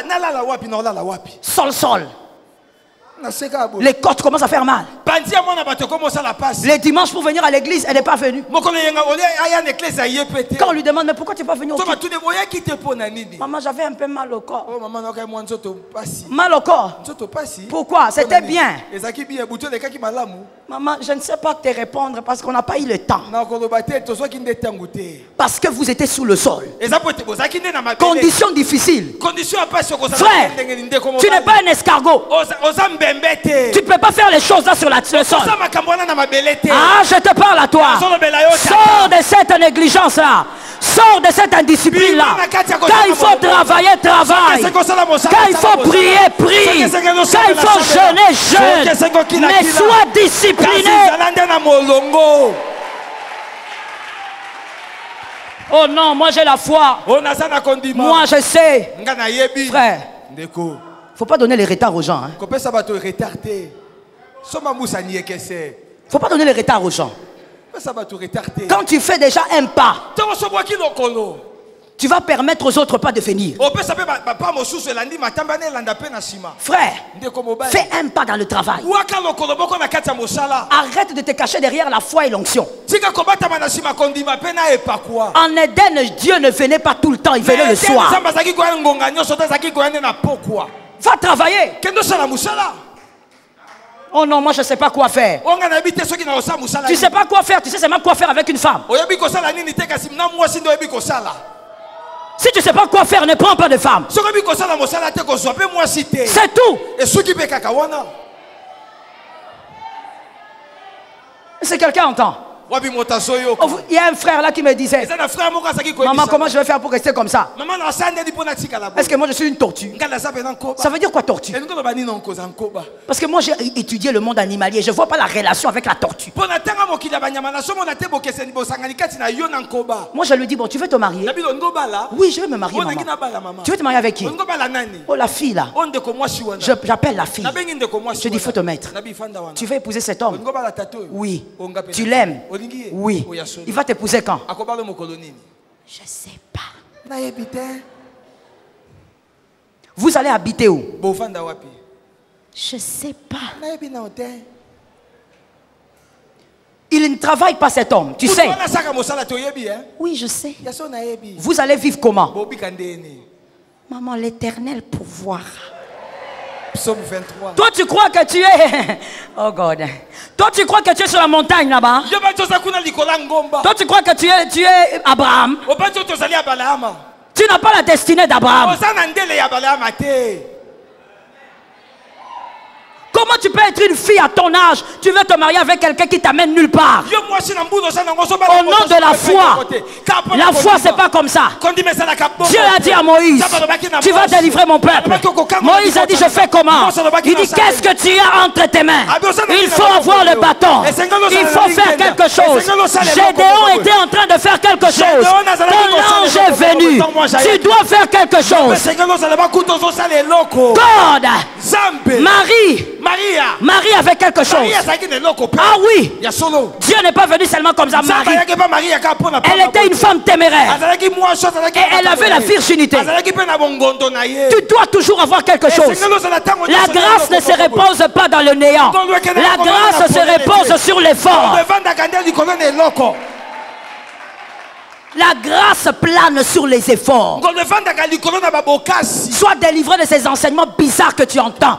Sol sol. Les côtes commencent à faire mal. Les dimanches pour venir à l'église, elle n'est pas venue. Quand on lui demande mais pourquoi tu n'es pas venu au culte? Maman, j'avais un peu mal au corps. Mal au corps. Pourquoi? C'était bien. Maman, je ne sais pas te répondre parce qu'on n'a pas eu le temps. Parce que vous étiez sous le sol. Conditions difficiles. Frère, tu n'es pas un escargot. Tu ne peux pas faire les choses là sur la le sol. Ah, je te parle à toi. Sors de cette négligence-là. Sors de cette indiscipline-là. Quand il faut travailler, travaille. Quand il faut prier, prie. Quand il faut jeûner, jeûne. Mais sois discipliné. Oh non, moi j'ai la foi. Moi je sais. Frère, il ne faut pas donner les retards aux gens. Il ne faut pas donner les retards aux gens. Quand tu fais déjà un pas, tu vas permettre aux autres pas de venir. Frère, fais un pas dans le travail. Arrête de te cacher derrière la foi et l'onction. En Éden, Dieu ne venait pas tout le temps, il venait le soir. Va travailler. Oh non, moi je ne sais pas quoi faire. Tu ne sais pas quoi faire, tu sais seulement quoi faire avec une femme. Si tu ne sais pas quoi faire, ne prends pas de femme. C'est tout. Si quelqu'un entend. Oh, il y a un frère là qui me disait, maman, comment je vais faire pour rester comme ça? Est-ce que moi je suis une tortue? Ça veut dire quoi tortue? Parce que moi j'ai étudié le monde animalier, je ne vois pas la relation avec la tortue. Moi je lui dis, bon, tu veux te marier? Oui, je veux me marier, maman. Tu veux te marier avec qui? Oh, la fille là. J'appelle la fille. Je dis, il faut te mettre. Tu veux épouser cet homme? Oui. Tu l'aimes? Oui. Il va t'épouser quand? Je ne sais pas. Vous allez habiter où? Je ne sais pas. Il ne travaille pas cet homme, tu sais. Oui, je sais. Vous allez vivre comment? Maman, l'éternel pouvoir. Psaume vingt-trois. Toi tu crois que tu es... Oh God. Toi tu crois que tu es sur la montagne là-bas. Toi tu crois que tu es, tu es Abraham. Tu n'as pas la destinée d'Abraham. Comment tu peux être une fille à ton âge? Tu veux te marier avec quelqu'un qui t'amène nulle part. Au nom de la foi. La foi c'est pas comme ça. Dieu a dit à Moïse, tu vas délivrer mon peuple. Moïse a dit, je fais comment? Il dit, qu'est-ce que tu as entre tes mains? Il faut avoir le bâton. Il faut faire quelque chose. Gédéon était en train de faire quelque chose. Ton ange est venu. Tu dois faire quelque chose. God, Marie, Maria. Marie avait quelque chose. Ah oui. Dieu n'est pas venu seulement comme ça. Marie. Elle était une femme téméraire. Et elle avait la virginité. Tu dois toujours avoir quelque chose. La grâce ne se repose pas dans le néant. La grâce se repose sur l'effort. La grâce plane sur les efforts. Sois délivré de ces enseignements bizarres que tu entends.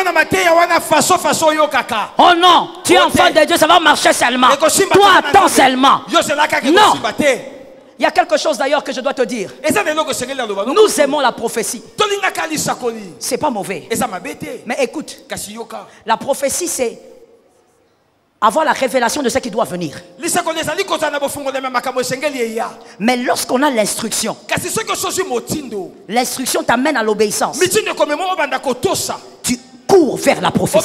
Oh non, tu es enfant de Dieu, ça va marcher seulement. Toi, attends seulement. Non. Il y a quelque chose d'ailleurs que je dois te dire. Nous aimons la prophétie. C'est pas mauvais. Mais écoute, la prophétie c'est avoir la révélation de ce qui doit venir. Mais lorsqu'on a l'instruction, l'instruction t'amène à l'obéissance. Tu cours vers la prophétie.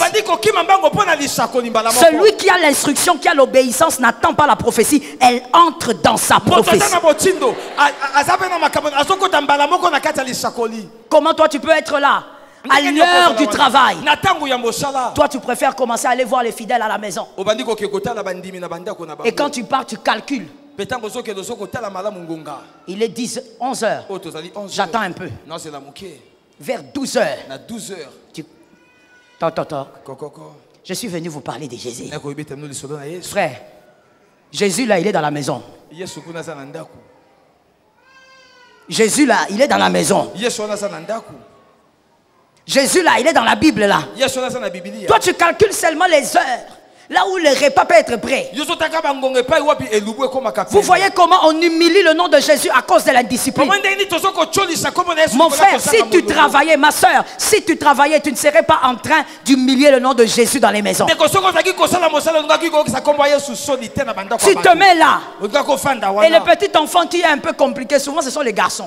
Celui qui a l'instruction, qui a l'obéissance, n'attend pas la prophétie, elle entre dans sa prophétie. Comment toi tu peux être là à l'heure du travail? Toi tu préfères commencer à aller voir les fidèles à la maison. Et quand tu pars tu calcules. Il est dix, onze heures. J'attends un peu. Vers douze heures. Tu... Attends, attends. Je suis venu vous parler de Jésus. Frère, Jésus là il est dans la maison. Jésus là il est dans la maison. Jésus là, il est dans la Bible là. Toi tu calcules seulement les heures, là où le repas peut être prêt. Vous voyez comment on humilie le nom de Jésus à cause de l'indiscipline. Mon frère, si tu travaillais, ma soeur, si tu travaillais, tu ne serais pas en train d'humilier le nom de Jésus dans les maisons. Tu te mets là. Et le petit enfant qui est un peu compliqué, souvent ce sont les garçons.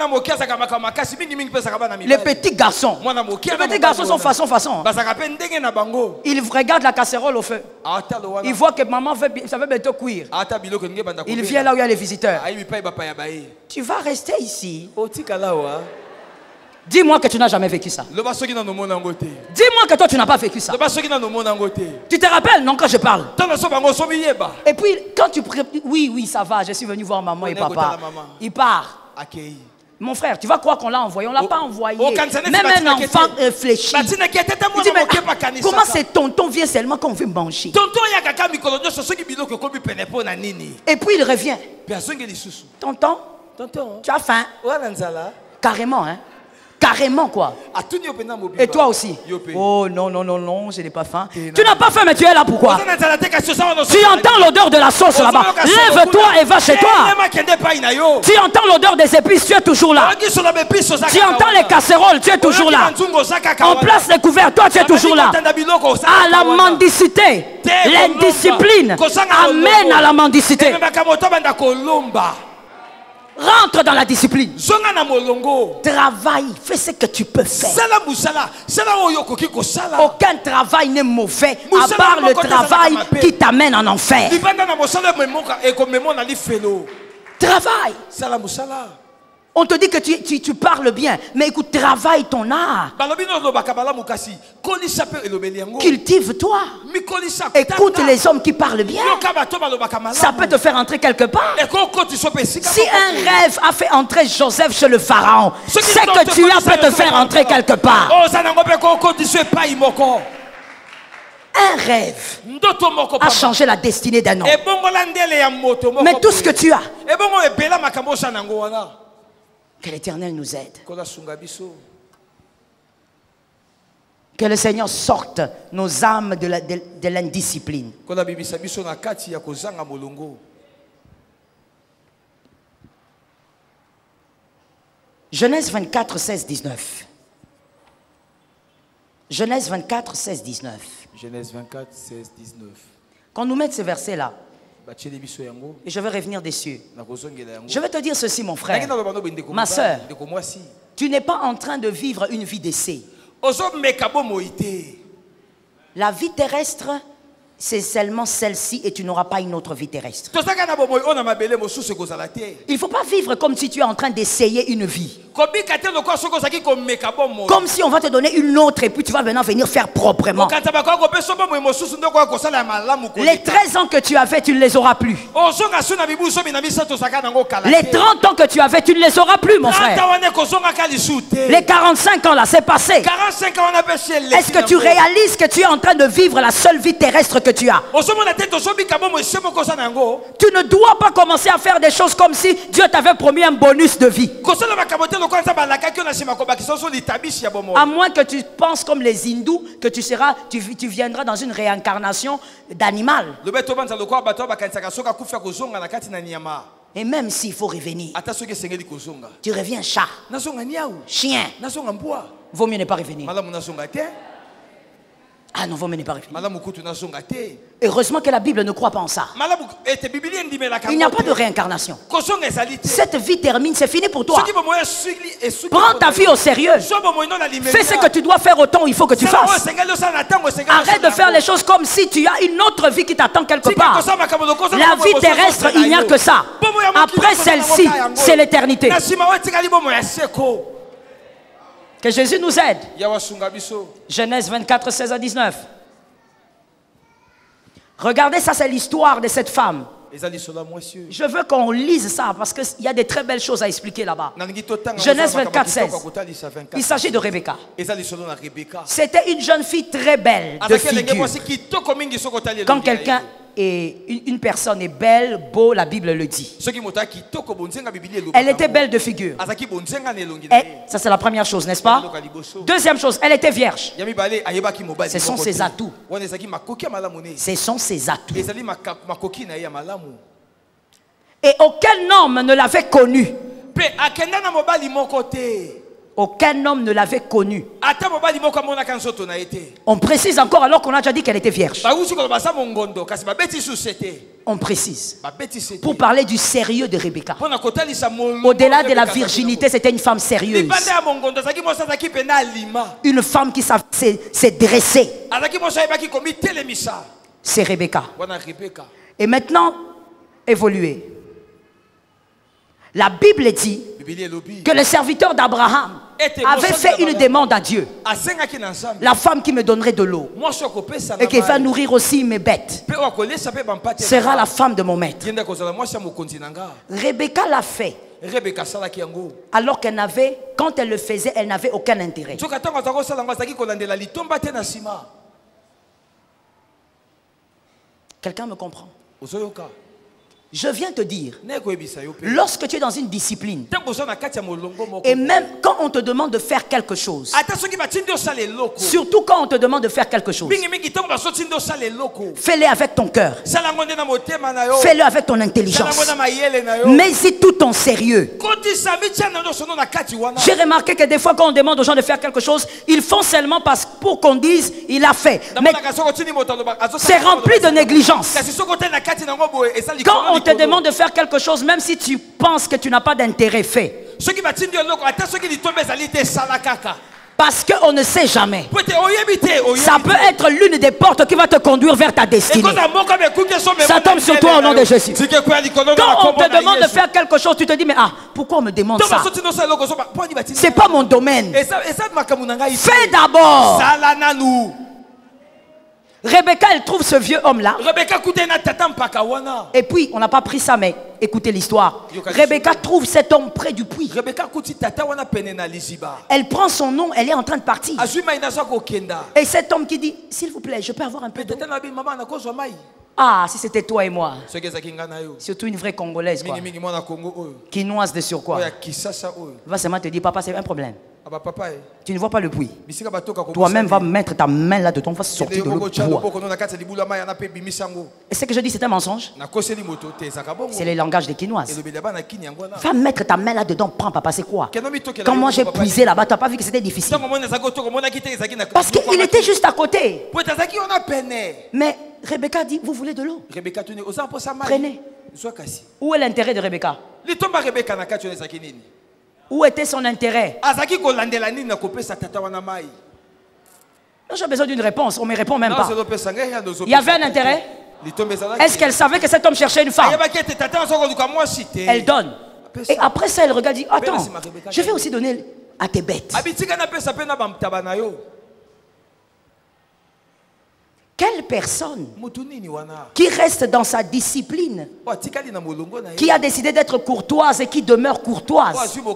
Les petits garçons. Les petits garçons sont façon façon. Ils regardent la casserole au feu. Ils voient que maman fait, ça veut bientôt cuire. Il vient là où il y a les visiteurs. Tu vas rester ici. Dis-moi que tu n'as jamais vécu ça. Dis-moi que toi tu n'as pas vécu ça. Tu te rappelles, non, quand je parle? Et puis quand tu pré... Oui, oui, ça va, je suis venu voir maman et papa. Il part. Mon frère, tu vas croire qu'on l'a envoyé. On ne l'a pas envoyé. Même un enfant réfléchit. Il dit, mais, ah, comment c'est tonton vient seulement quand on veut manger? Et puis il revient. Tonton, tu as faim? Carrément, hein? Carrément quoi. Et toi aussi? Oh non, non, non, non, je n'ai pas faim. Tu n'as pas faim, mais tu es là pourquoi? Tu entends l'odeur de la sauce là-bas. Lève-toi et va chez toi. Tu entends l'odeur des épices, tu es toujours là. Tu entends les casseroles, tu es toujours là. On place les couverts, toi tu es toujours là. À la mendicité, l'indiscipline amène à la mendicité. Rentre dans la discipline. Travaille, fais ce que tu peux faire. Aucun travail n'est mauvais à part le travail qui t'amène en enfer. Travaille. On te dit que tu, tu, tu parles bien, mais écoute, travaille ton art. Cultive-toi. Écoute les hommes qui parlent bien. Ça peut te faire entrer quelque part. Si un rêve a fait entrer Joseph chez le pharaon, c'est que tu as peut te faire entrer quelque part. Un rêve a changé la destinée d'un homme. Mais tout ce que tu as, que l'Éternel nous aide. Que le Seigneur sorte nos âmes de la, de, de l'indiscipline. Genèse vingt-quatre, seize, dix-neuf. Genèse vingt-quatre, seize, dix-neuf. Genèse vingt-quatre, seize, dix-neuf. Quand nous mettons ces versets-là, et je vais revenir dessus. Je vais te dire ceci, mon frère, ma soeur. Tu n'es pas en train de vivre une vie d'essai. La vie terrestre, c'est seulement celle-ci et tu n'auras pas une autre vie terrestre. Il ne faut pas vivre comme si tu es en train d'essayer une vie. Comme si on va te donner une autre et puis tu vas maintenant venir faire proprement. Les treize ans que tu avais, tu ne les auras plus. Les trente ans que tu avais, tu ne les auras plus, mon frère. Les quarante-cinq ans là, c'est passé. Est-ce que tu réalises que tu es en train de vivre la seule vie terrestre que tu as? Tu ne dois pas commencer à faire des choses comme si Dieu t'avait promis un bonus de vie. À moins que tu penses comme les hindous, que tu seras, tu, tu viendras dans une réincarnation d'animal. Et même s'il faut revenir, tu reviens chat, chien. Vaut mieux ne pas revenir. Ah non, vaut mieux ne pas revenir. Heureusement que la Bible ne croit pas en ça. Il n'y a pas de réincarnation. Cette vie termine, c'est fini pour toi. Prends ta vie au sérieux. Fais ce que tu dois faire au temps où il faut que tu fasses. Arrête de faire les choses comme si tu as une autre vie qui t'attend quelque part. La vie terrestre, il n'y a que ça. Après celle-ci, c'est l'éternité. Que Jésus nous aide. Genèse vingt-quatre, seize à dix-neuf. Regardez, ça c'est l'histoire de cette femme. Je veux qu'on lise ça parce qu'il y a des très belles choses à expliquer là-bas. Genèse vingt-quatre, seize. Il s'agit de Rebecca. C'était une jeune fille très belle de figure. Quand quelqu'un est, une, une personne est belle, beau, la Bible le dit. Elle était belle de figure. Et, ça c'est la première chose, n'est-ce pas? Deuxième chose, elle était vierge. Ce sont ses atouts. Ce sont ses atouts. Et aucun homme ne l'avait connue. Aucun homme ne l'avait connue. On précise encore alors qu'on a déjà dit qu'elle était vierge. On précise. Pour parler du sérieux de Rebecca. Au-delà de la virginité, c'était une femme sérieuse. Une femme qui s'est dressée. C'est Rebecca. Et maintenant, évoluer. La Bible dit que le serviteur d'Abraham avait fait une demande à Dieu. La femme qui me donnerait de l'eau et qui va nourrir aussi mes bêtes sera la femme de mon maître. Rebecca l'a fait. Alors qu'elle n'avait, quand elle le faisait, elle n'avait aucun intérêt. Quelqu'un me comprend? Je viens te dire, lorsque tu es dans une discipline, et même quand on te demande de faire quelque chose, surtout quand on te demande de faire quelque chose, fais-le avec ton cœur, fais-le avec ton intelligence, mets-y tout ton sérieux. J'ai remarqué que des fois quand on demande aux gens de faire quelque chose, ils font seulement parce, pour qu'on dise il a fait, mais c'est rempli de négligence. Quand on te demande de faire quelque chose, même si tu penses que tu n'as pas d'intérêt, fait. Parce qu'on ne sait jamais. Ça peut être l'une des portes qui va te conduire vers ta destinée. Ça tombe sur toi au nom de Jésus. Quand on te demande de faire quelque chose, tu te dis, mais ah, pourquoi on me demande ça? C'est pas mon domaine. Fais d'abord. Rebecca, elle trouve ce vieux homme-là. Et puis, on n'a pas pris ça, mais écoutez l'histoire. Rebecca trouve cet homme près du puits. Elle prend son nom, elle est en train de partir. Et cet homme qui dit, s'il vous plaît, je peux avoir un peu d'eau? Ah, si c'était toi et moi. Surtout une vraie Congolaise, quoi. Quinoise de surcroît. Va seulement te dire, papa, c'est un problème. Tu ne vois pas le puits. Toi-même va mettre ta main là-dedans, va sortir de l'eau. Et ce que je dis, c'est un mensonge. C'est le langage des Quinoises. Va mettre ta main là-dedans, prends papa, c'est quoi? Quand moi j'ai puisé là-bas, tu n'as pas vu que c'était difficile? Parce qu'il était juste à côté. Mais Rebecca dit, vous voulez de l'eau? Prenez. Où est l'intérêt de Rebecca? Où était son intérêt? J'ai besoin d'une réponse, on ne me répond même pas. Il y avait un intérêt? Est-ce qu'elle savait que cet homme cherchait une femme? Elle donne. Et après ça, elle regarde et dit, attends, je vais aussi donner à tes bêtes. Quelle personne qui reste dans sa discipline, qui a décidé d'être courtoise et qui demeure courtoise,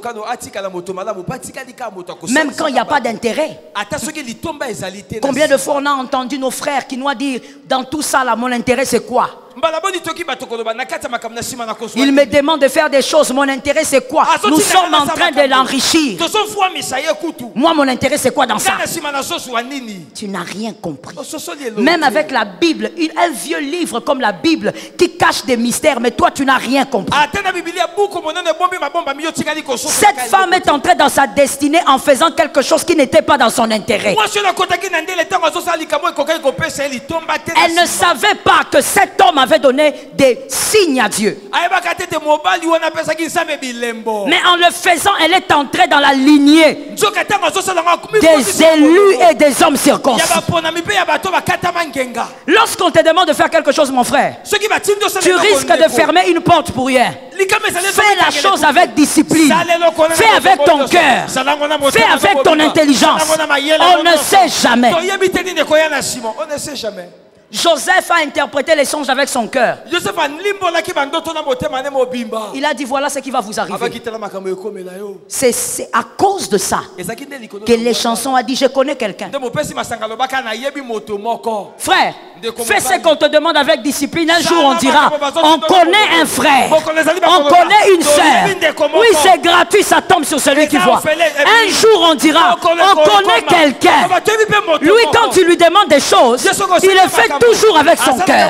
même quand il n'y a pas d'intérêt. Combien de fois on a entendu nos frères qui nous disent, dans tout ça là, mon intérêt c'est quoi? Il me demande de faire des choses, mon intérêt c'est quoi? Nous sommes en train de l'enrichir. Moi mon intérêt c'est quoi dans ça? Tu n'as rien compris. Même avec la Bible, un vieux livre comme la Bible qui cache des mystères, mais toi tu n'as rien compris. Cette femme est entrée dans sa destinée en faisant quelque chose qui n'était pas dans son intérêt. Elle ne savait pas que cet homme avait donné des signes à Dieu. Mais en le faisant, elle est entrée dans la lignée des élus et des hommes circoncis. Lorsqu'on te demande de faire quelque chose, mon frère, tu risques de fermer une porte pour rien. Fais la chose avec discipline. Fais avec ton cœur. Fais avec ton intelligence. On ne sait jamais. On ne sait jamais. Joseph a interprété les songes avec son cœur. Il a dit, voilà ce qui va vous arriver. C'est à cause de ça que les chansons a dit, je connais quelqu'un. Frère, Fais ce qu'on te demande avec discipline. Un jour on dira, on connaît un frère, on connaît une sœur. Oui, c'est gratuit, ça tombe sur celui qui voit. Un jour on dira, on connaît quelqu'un. Lui, quand tu lui demandes des choses, il le fait toujours avec son cœur.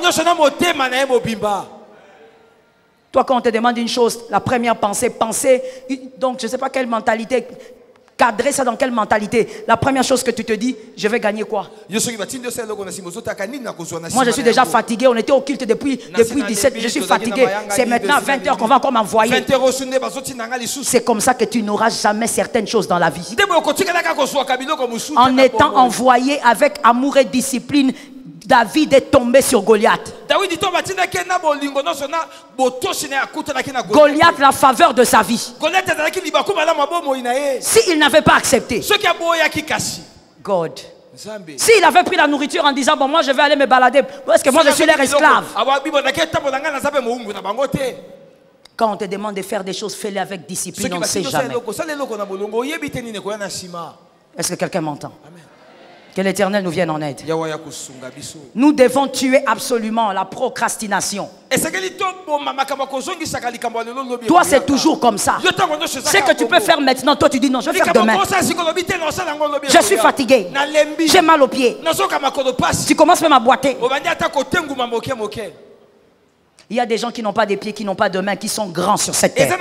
Toi, quand on te demande une chose, la première pensée, penser, donc je ne sais pas quelle mentalité, cadrer ça dans quelle mentalité. La première chose que tu te dis, je vais gagner quoi? Moi, je suis déjà fatigué. On était au culte depuis, depuis dix-sept. Je suis fatigué. C'est maintenant vingt heures qu'on va encore m'envoyer. C'est comme ça que tu n'auras jamais certaines choses dans la vie. En étant envoyé avec amour et discipline, David est tombé sur Goliath. Goliath, la faveur de sa vie. S'il n'avait pas accepté, God, s'il avait pris la nourriture en disant, bon, moi je vais aller me balader, parce que moi je suis leur esclave. Quand on te demande de faire des choses, fais-les avec discipline, on ne sait jamais. Est-ce que quelqu'un m'entend? Que l'Éternel nous vienne en aide. Nous devons tuer absolument la procrastination. Toi, c'est toujours comme ça. Ce que tu peux faire maintenant, toi, tu dis non, je vais faire demain. Je suis fatigué. J'ai mal aux pieds. Tu commences même à boiter. Il y a des gens qui n'ont pas des pieds, qui n'ont pas de mains, qui sont grands sur cette terre.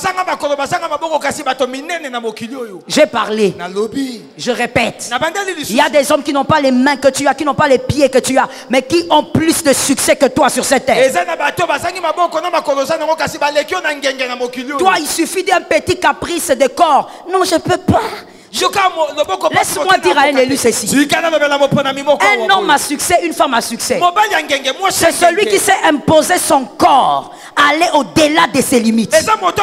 J'ai parlé. Je répète. Il y a des hommes qui n'ont pas les mains que tu as, qui n'ont pas les pieds que tu as, mais qui ont plus de succès que toi sur cette terre. Toi, il suffit d'un petit caprice de corps. Non, je ne peux pas. Laisse-moi dire à un élu ceci. Un homme a succès, une femme a succès. C'est celui qui s'est imposé son corps, aller au-delà de ses limites.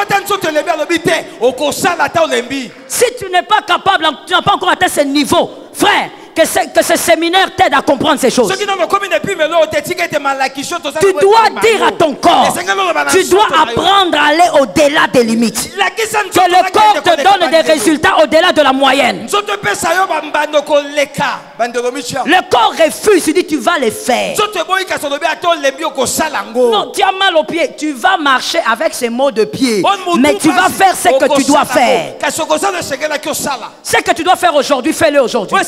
Si tu n'es pas capable, tu n'as pas encore atteint ce niveau, frère, que ce, que ce séminaire t'aide à comprendre ces choses. Tu dois dire à ton corps, tu dois apprendre à aller au-delà des limites. Que le corps te donne des résultats au-delà de la moyenne. Le corps refuse, il dit tu vas les faire. Non, tu as mal aux pieds, tu vas marcher avec ces mots de pied, mais tu vas faire ce que tu dois faire. Ce que tu dois faire aujourd'hui, fais-le aujourd'hui.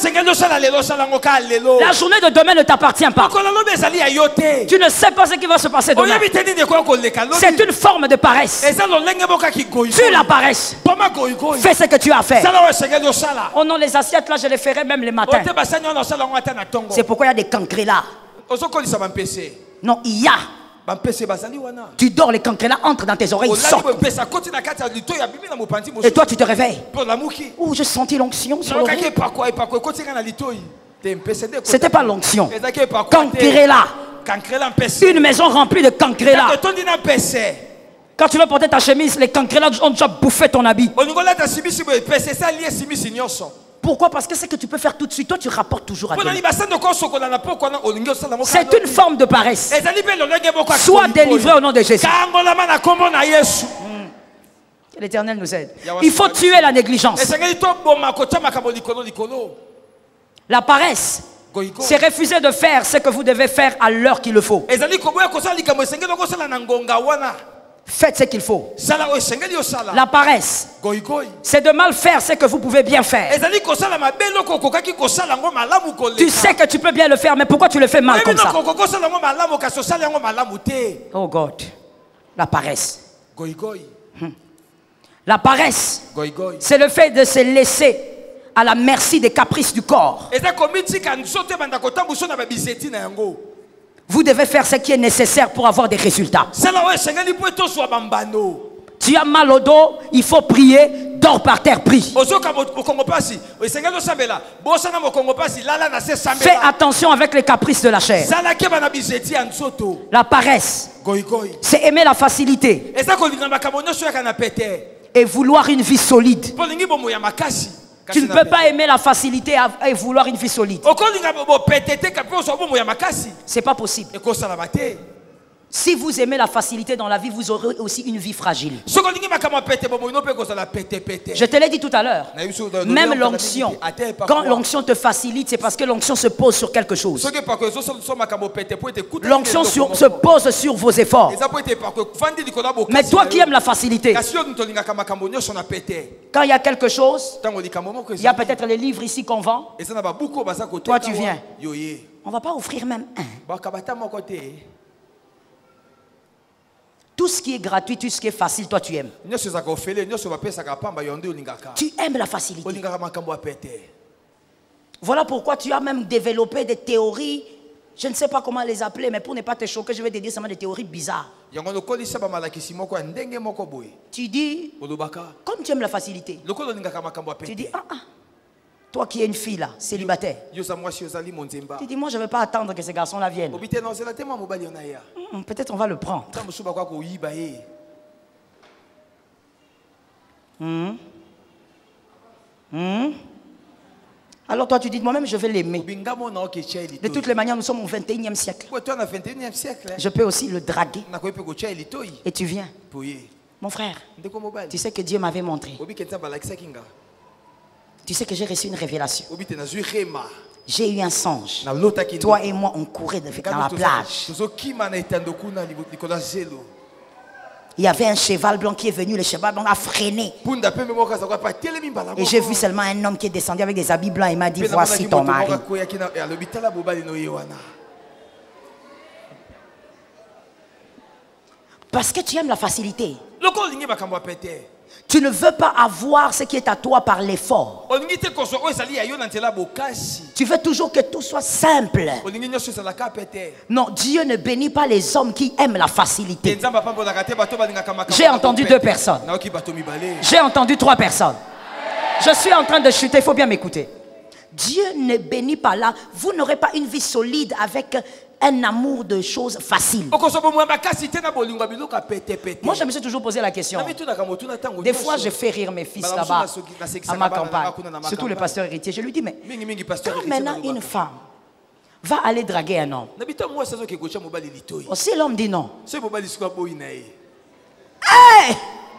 La journée de demain ne t'appartient pas. Tu ne sais pas ce qui va se passer demain. C'est une forme de paresse. Tu la paresse. Fais ce que tu as à faire. Oh non, les assiettes là, je les ferai même les matins. C'est pourquoi il y a des cancrés là. Non, il y a. Tu dors, les cancrés là entrent dans tes oreilles, sortent. Et toi tu te réveilles. Oh, j'ai senti l'onction sur l'oreille. C'était pas l'onction. Cancré là. Une maison remplie de cancré là. Quand tu vas porter ta chemise, les cancrés là ont déjà bouffé ton habit. Pourquoi? Parce que c'est que tu peux faire tout de suite. Toi, tu rapportes toujours à Dieu. C'est une forme de paresse. Sois délivré au nom de Jésus. Hmm. Que l'Éternel nous aide. Il faut tuer la négligence. La paresse, c'est refuser de faire ce que vous devez faire à l'heure qu'il le faut. Faites ce qu'il faut. La paresse, c'est de mal faire ce que vous pouvez bien faire. Tu sais que tu peux bien le faire, mais pourquoi tu le fais mal comme ça? Oh God, la paresse. Hmm. La paresse, c'est le fait de se laisser à la merci des caprices du corps. Vous devez faire ce qui est nécessaire pour avoir des résultats. Tu as mal au dos, il faut prier, dors par terre, prie. Fais attention avec les caprices de la chair. La paresse, c'est aimer la facilité et vouloir une vie solide. Tu ne peux pas aimer la facilité et vouloir une vie solide. C'est pas possible. Si vous aimez la facilité dans la vie, vous aurez aussi une vie fragile. Je te l'ai dit tout à l'heure. Même l'onction, quand l'onction te facilite, c'est parce que l'onction se pose sur quelque chose. L'onction se pose sur vos efforts. Mais toi qui aimes la facilité, quand il y a quelque chose, il y a peut-être les livres ici qu'on vend. Toi tu viens. On ne va pas offrir même un. Tout ce qui est gratuit, tout ce qui est facile, toi tu aimes. Tu aimes la facilité. Voilà pourquoi tu as même développé des théories, je ne sais pas comment les appeler, mais pour ne pas te choquer, je vais te dire seulement des théories bizarres. Tu dis, comme tu aimes la facilité, tu dis, ah ah, toi qui es une fille là, célibataire, tu dis, moi je ne vais pas attendre que ces garçons-là viennent. Mmh, peut-être on va le prendre. Mmh. Mmh. Alors toi tu dis, moi-même je vais l'aimer. De toutes les manières, nous sommes au vingt et unième siècle. Je peux aussi le draguer. Et tu viens. Mon frère, tu sais que Dieu m'avait montré. Tu sais que j'ai reçu une révélation. J'ai eu un songe. Toi et moi, on courait dans la plage. Il y avait un cheval blanc qui est venu. Le cheval blanc a freiné. Et j'ai vu seulement un homme qui est descendu avec des habits blancs. Il m'a dit, voici ton mari. Parce que tu aimes la facilité. Tu ne veux pas avoir ce qui est à toi par l'effort. Tu veux toujours que tout soit simple. Non, Dieu ne bénit pas les hommes qui aiment la facilité. J'ai entendu deux personnes. J'ai entendu trois personnes. Je suis en train de chuter, il faut bien m'écouter. Dieu ne bénit pas là. Vous n'aurez pas une vie solide avec un amour de choses faciles. Moi, je me suis toujours posé la question. Des fois, je fais rire mes fils là-bas, à ma campagne, surtout le pasteur héritier. Je lui dis, mais quand maintenant une femme va aller draguer un homme, si l'homme dit non, hey!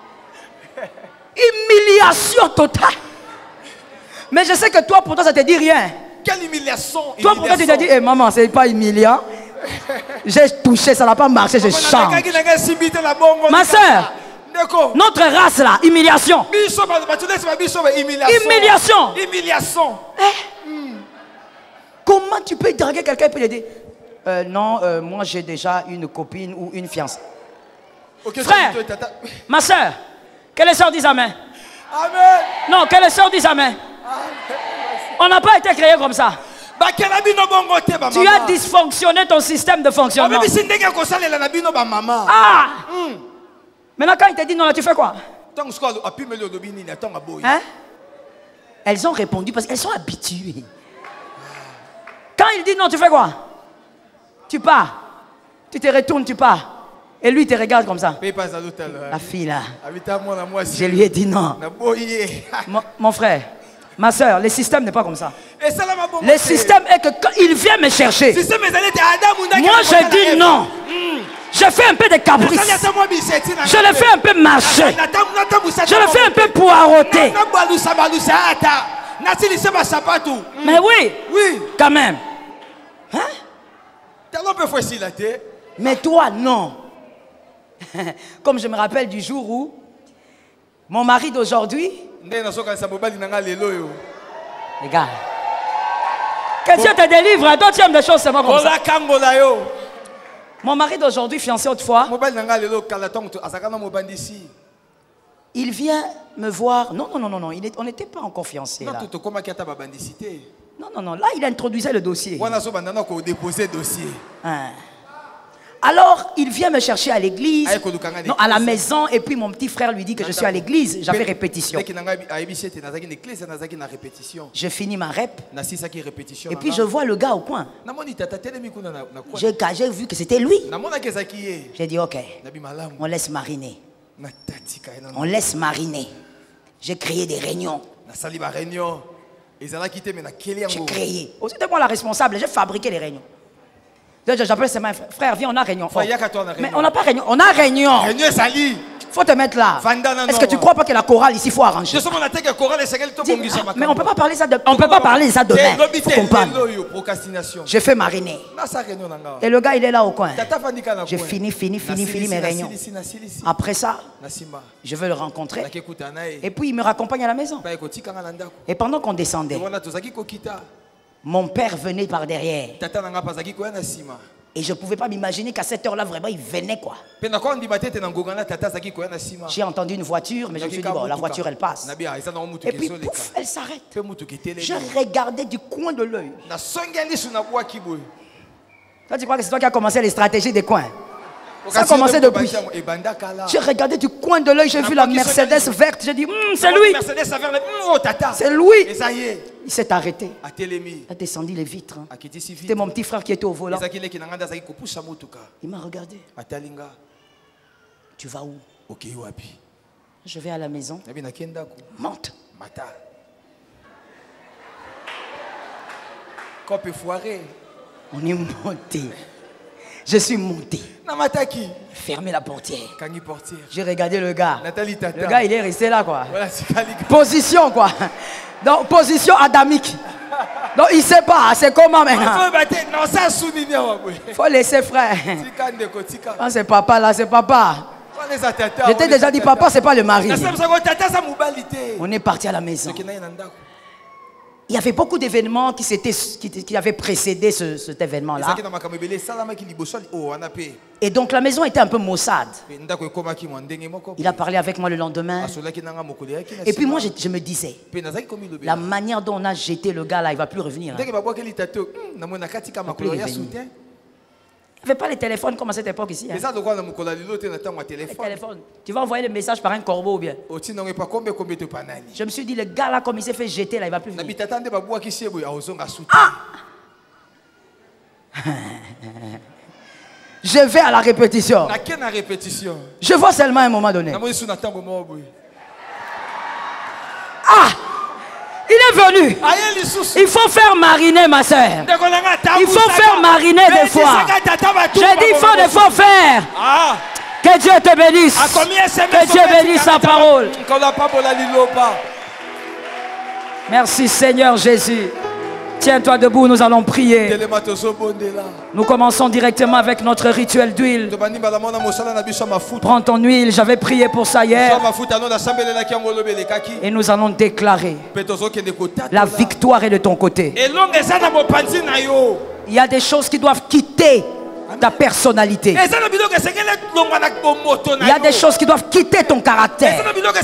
Humiliation totale. Mais je sais que toi, pour toi, ça ne te dit rien. Quelle humiliation! Toi, pour toi, tu te dis, hey, maman, c'est pas humiliant. J'ai touché, ça n'a pas marché, je chante. Ma soeur, notre race là, humiliation. Humiliation. Humiliation. Eh? Mm. Comment tu peux draguer quelqu'un et puis lui dire, euh, non, euh, moi j'ai déjà une copine ou une fiancée. Okay, frère, ma soeur, que les soeurs disent amen. Amen. Non, que les soeurs disent amen. On n'a pas été créé comme ça. Tu as dysfonctionné ton système de fonctionnement. Ah. Mm. Maintenant quand il te dit non, là, tu fais quoi? Hein? Elles ont répondu parce qu'elles sont habituées. Quand il dit non, tu fais quoi? Tu pars. Tu te retournes, tu pars. Et lui, il te regarde comme ça. La fille là. Je lui ai dit non. mon, mon frère. Ma soeur, le système n'est pas comme ça. Le système est que quand il vient me chercher, moi je dis non. Je fais un peu de caprice. Je le fais un peu marcher. Je le fais un peu poireauter. Mais oui, oui, quand même. Hein? Mais toi, non. Comme je me rappelle du jour où mon mari d'aujourd'hui, les gars, que Dieu te délivre, toi tu aimes des choses seulement comme ça. Mon mari d'aujourd'hui, fiancé autrefois, il vient me voir. Non, non, non, non, non. Il est, on n'était pas encore fiancés là. Non, non, non. Là, il introduisait le dossier. Hein. Alors, il vient me chercher à l'église, non, à la maison, et puis mon petit frère lui dit que je suis à l'église. J'avais répétition. Je finis ma rep, et puis je vois le gars au coin. J'ai vu que c'était lui. J'ai dit, ok, on laisse mariner. On laisse mariner. J'ai créé des réunions. J'ai créé. C'était moi la responsable, j'ai fabriqué les réunions. J'appelle ses mains. Frère, viens, on a réunion. Oh. Mais on n'a pas réunion. On a réunion. Réunion Sali. Faut te mettre là. Est-ce que tu crois pas que la chorale ici faut arranger? Je Dis, ah, mais on peut pas parler ça de, on peut pas parler ça demain. Faut comprendre. J'ai fait mariner. Et le gars il est là au coin. J'ai fini, fini, fini, fini mes réunions. Après ça, je veux le rencontrer. Et puis il me raccompagne à la maison. Et pendant qu'on descendait, mon père venait par derrière. Et je ne pouvais pas m'imaginer qu'à cette heure-là, vraiment, il venait quoi. J'ai entendu une voiture, mais je me suis dit, bon, la voiture, elle passe. Et puis, pouf, elle s'arrête. Je regardais du coin de l'œil. Toi, tu crois que c'est toi qui as commencé les stratégies des coins? Ça a commencé depuis. J'ai regardé du coin de l'œil, j'ai vu la Mercedes verte. J'ai dit, hm, c'est lui. C'est lui. Il s'est arrêté. Il a descendu les vitres. Hein. C'était mon petit frère qui était au volant. Il m'a regardé. Tu vas où? Je vais à la maison. Monte. On est monté. Je suis monté. Fermez la portière. J'ai regardé le gars. Le gars, il est resté là, quoi. Position, quoi. Donc, position adamique. Donc, il ne sait pas. C'est comment maintenant? Il faut laisser, frère. Ah, c'est papa, là, c'est papa. Je t'ai déjà dit, papa, c'est pas le mari. On est parti à la maison. Il y avait beaucoup d'événements qui, qui, qui avaient précédé ce, cet événement-là. Et donc la maison était un peu maussade. Il a parlé avec moi le lendemain. Et puis moi, je, je me disais, la manière dont on a jeté le gars là, il ne va plus revenir. Hein. Il n'y avait pas les téléphones comme à cette époque ici. Hein. Les téléphones. Tu vas envoyer le message par un corbeau ou bien. Je me suis dit, le gars là, comme il s'est fait jeter là, il ne va plus venir. Ah! Je vais à la répétition. Je vois seulement à un moment donné. Ah! Il est venu. Il faut faire mariner, ma soeur. Il faut faire mariner des fois. J'ai dit, il faut, il faut faire. Que Dieu te bénisse. Que Dieu bénisse sa parole. Merci Seigneur Jésus. Tiens-toi debout, nous allons prier. Nous commençons directement avec notre rituel d'huile. Prends ton huile, j'avais prié pour ça hier. Et nous allons déclarer la victoire est de ton côté. Il y a des choses qui doivent quitter ta personnalité. Il y a des choses qui doivent quitter ton caractère.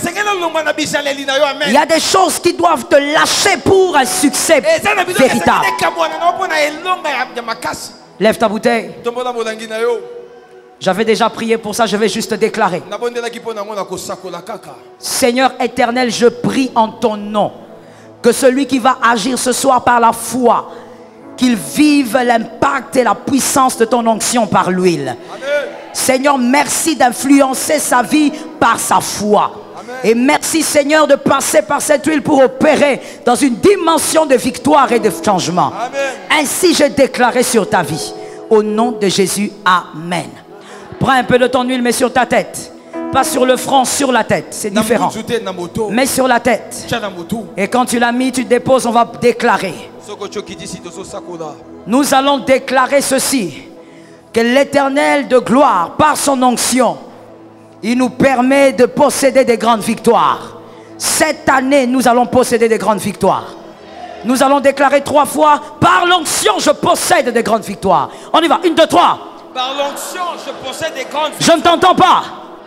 Il y a des choses qui doivent te lâcher pour un succès véritable. Lève ta bouteille. J'avais déjà prié pour ça, je vais juste déclarer. Seigneur éternel, je prie en ton nom que celui qui va agir ce soir par la foi, qu'il vive l'impact et la puissance de ton onction par l'huile. Seigneur, merci d'influencer sa vie par sa foi. Amen. Et merci Seigneur de passer par cette huile pour opérer dans une dimension de victoire et de changement. Amen. Ainsi j'ai déclaré sur ta vie. Au nom de Jésus, Amen. Prends un peu de ton huile, mais sur ta tête. Pas sur le front, sur la tête. C'est différent. Mais sur la tête. Et quand tu l'as mis, tu déposes, on va déclarer. Nous allons déclarer ceci. Que l'Éternel de gloire, par son onction, il nous permet de posséder des grandes victoires. Cette année, nous allons posséder des grandes victoires. Nous allons déclarer trois fois, par l'onction, je possède des grandes victoires. On y va, une, deux, trois. Par l'onction, je possède des grandes victoires. Je ne t'entends pas.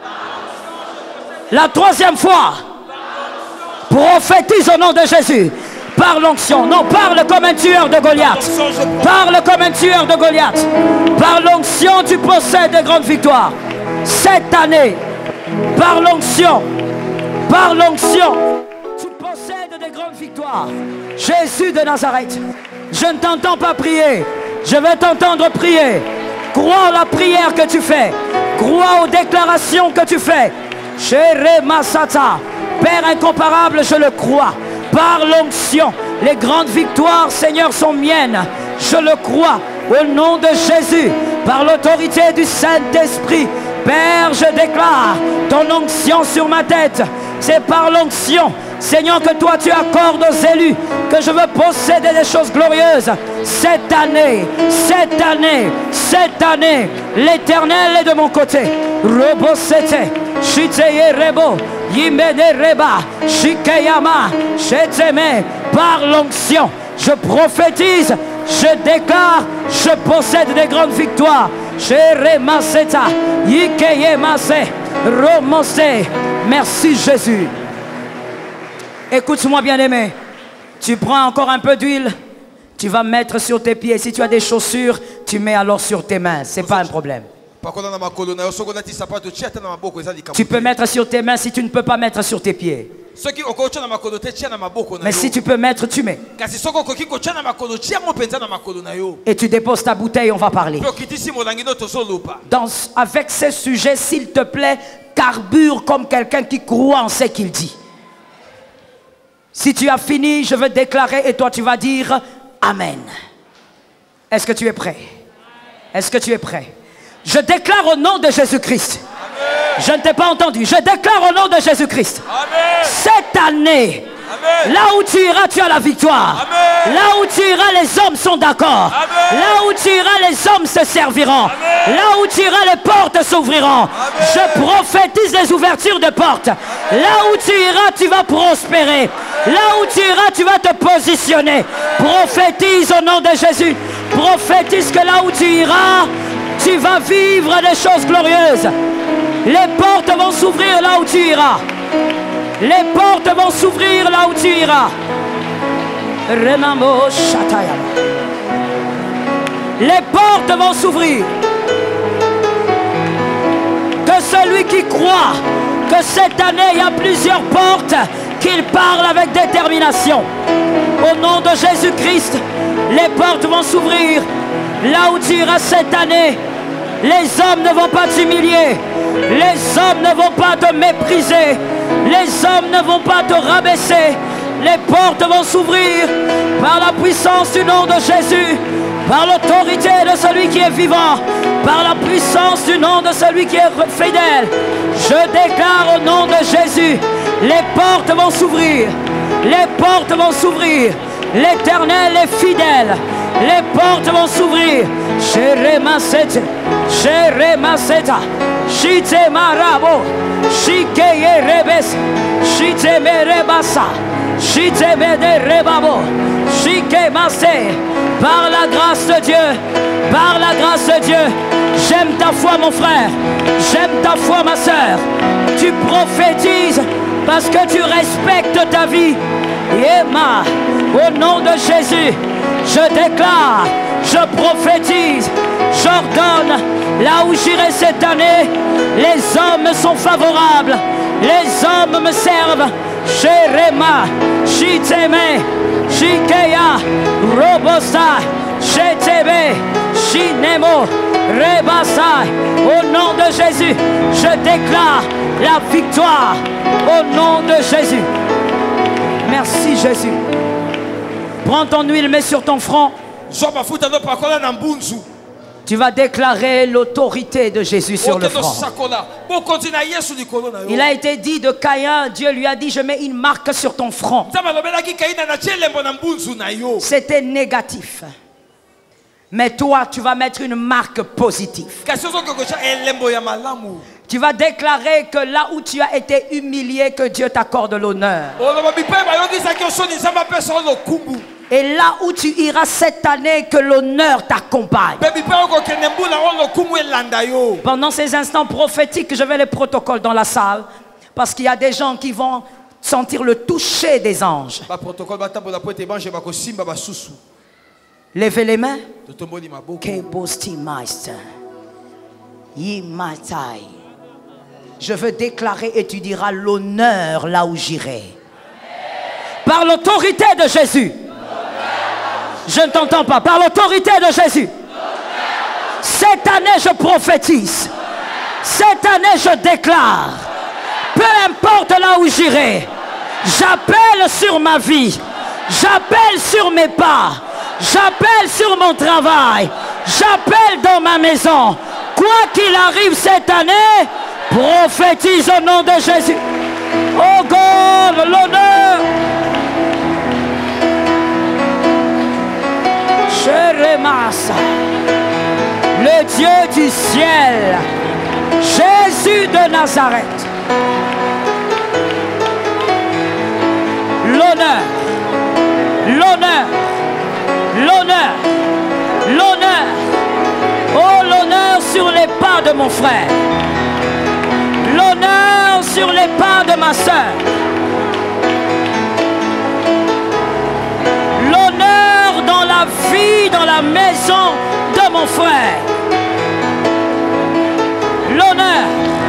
La troisième fois. Prophétise au nom de Jésus. Par l'onction. Non, parle comme un tueur de Goliath. Parle comme un tueur de Goliath. Par l'onction, tu possèdes de grandes victoires. Cette année, par l'onction, par l'onction, tu possèdes de grandes victoires. Jésus de Nazareth, je ne t'entends pas prier. Je vais t'entendre prier. Crois à la prière que tu fais. Crois aux déclarations que tu fais. Chere Masata, Père incomparable, je le crois. Par l'onction, les grandes victoires, Seigneur, sont miennes. Je le crois. Au nom de Jésus, par l'autorité du Saint-Esprit, Père, je déclare ton onction sur ma tête. C'est par l'onction, Seigneur, que toi tu accordes aux élus que je veux posséder des choses glorieuses. Cette année, cette année, cette année, l'Éternel est de mon côté. Robo sete, shiteye rebo, yimene reba, shikeyama, sheteme, par l'onction, je prophétise, je déclare, je possède des grandes victoires. Sheremaseta, yikeyemase, romose. Merci Jésus. Écoute-moi bien-aimé. Tu prends encore un peu d'huile, tu vas mettre sur tes pieds. Si tu as des chaussures, tu mets alors sur tes mains. Ce n'est pas un problème. Tu peux mettre sur tes mains si tu ne peux pas mettre sur tes pieds. Mais si tu peux mettre, tu mets. Et tu déposes ta bouteille, on va parler. Dans, avec ces sujets, s'il te plaît, carbure comme quelqu'un qui croit en ce qu'il dit. Si tu as fini, je veux déclarer et toi tu vas dire Amen. Est-ce que tu es prêt? Est-ce que tu es prêt? Je déclare au nom de Jésus-Christ. Je ne t'ai pas entendu. Je déclare au nom de Jésus-Christ. Cette année, amen, là où tu iras, tu as la victoire. Amen. Là où tu iras, les hommes sont d'accord. Là où tu iras, les hommes se serviront. Amen. Là où tu iras, les portes s'ouvriront. Je prophétise les ouvertures de portes. Là où tu iras, tu vas prospérer. Là où tu iras, tu vas te positionner. Prophétise au nom de Jésus. Prophétise que là où tu iras, tu vas vivre des choses glorieuses. Les portes vont s'ouvrir là où tu iras. Les portes vont s'ouvrir là où tu iras. Les portes vont s'ouvrir. Que celui qui croit que cette année il y a plusieurs portes, qu'il parle avec détermination. Au nom de Jésus-Christ, les portes vont s'ouvrir. Là où tu iras cette année, les hommes ne vont pas t'humilier. Les hommes ne vont pas te mépriser. Les hommes ne vont pas te rabaisser. Les portes vont s'ouvrir par la puissance du nom de Jésus, par l'autorité de celui qui est vivant, par la puissance du nom de celui qui est fidèle. Je déclare au nom de Jésus, les portes vont s'ouvrir. Les portes vont s'ouvrir. L'Éternel est fidèle. Les portes vont s'ouvrir. Sheremasete, Sheremaseta, Shite Marabo, Shikeye Rebes, Shite Merebasa, Shite Mede Rebabo, Shike Masse. Par la grâce de Dieu, par la grâce de Dieu, j'aime ta foi mon frère, j'aime ta foi ma soeur. Tu prophétises parce que tu respectes ta vie. Yéma, au nom de Jésus, je déclare, je prophétise, j'ordonne, là où j'irai cette année, les hommes sont favorables, les hommes me servent. Sherema, Shiteme, Shikeya, Robosa, Shetebe, Shinemo, Rebasa. Au nom de Jésus, je déclare la victoire. Au nom de Jésus. Merci Jésus. Prends ton huile, mets sur ton front. Tu vas déclarer l'autorité de Jésus sur le front. Il a été dit de Caïn, Dieu lui a dit, je mets une marque sur ton front. C'était négatif. Mais toi, tu vas mettre une marque positive. Tu vas déclarer que là où tu as été humilié, que Dieu t'accorde l'honneur. Et là où tu iras cette année, que l'honneur t'accompagne. Pendant ces instants prophétiques, je vais les protocoles dans la salle. Parce qu'il y a des gens qui vont sentir le toucher des anges. Levez les mains. Je veux déclarer et tu diras l'honneur là où j'irai. Par l'autorité de Jésus. Je ne t'entends pas. Par l'autorité de Jésus. Cette année, je prophétise. Cette année, je déclare. Peu importe là où j'irai. J'appelle sur ma vie. J'appelle sur mes pas. J'appelle sur mon travail. J'appelle dans ma maison. Quoi qu'il arrive cette année, prophétise au nom de Jésus. Oh God, l'honneur. Jérémas, le Dieu du ciel, Jésus de Nazareth. L'honneur, l'honneur, l'honneur, l'honneur. Oh, l'honneur sur les pas de mon frère. L'honneur sur les pas de ma soeur. L'honneur dans la vie, dans la maison de mon frère. L'honneur.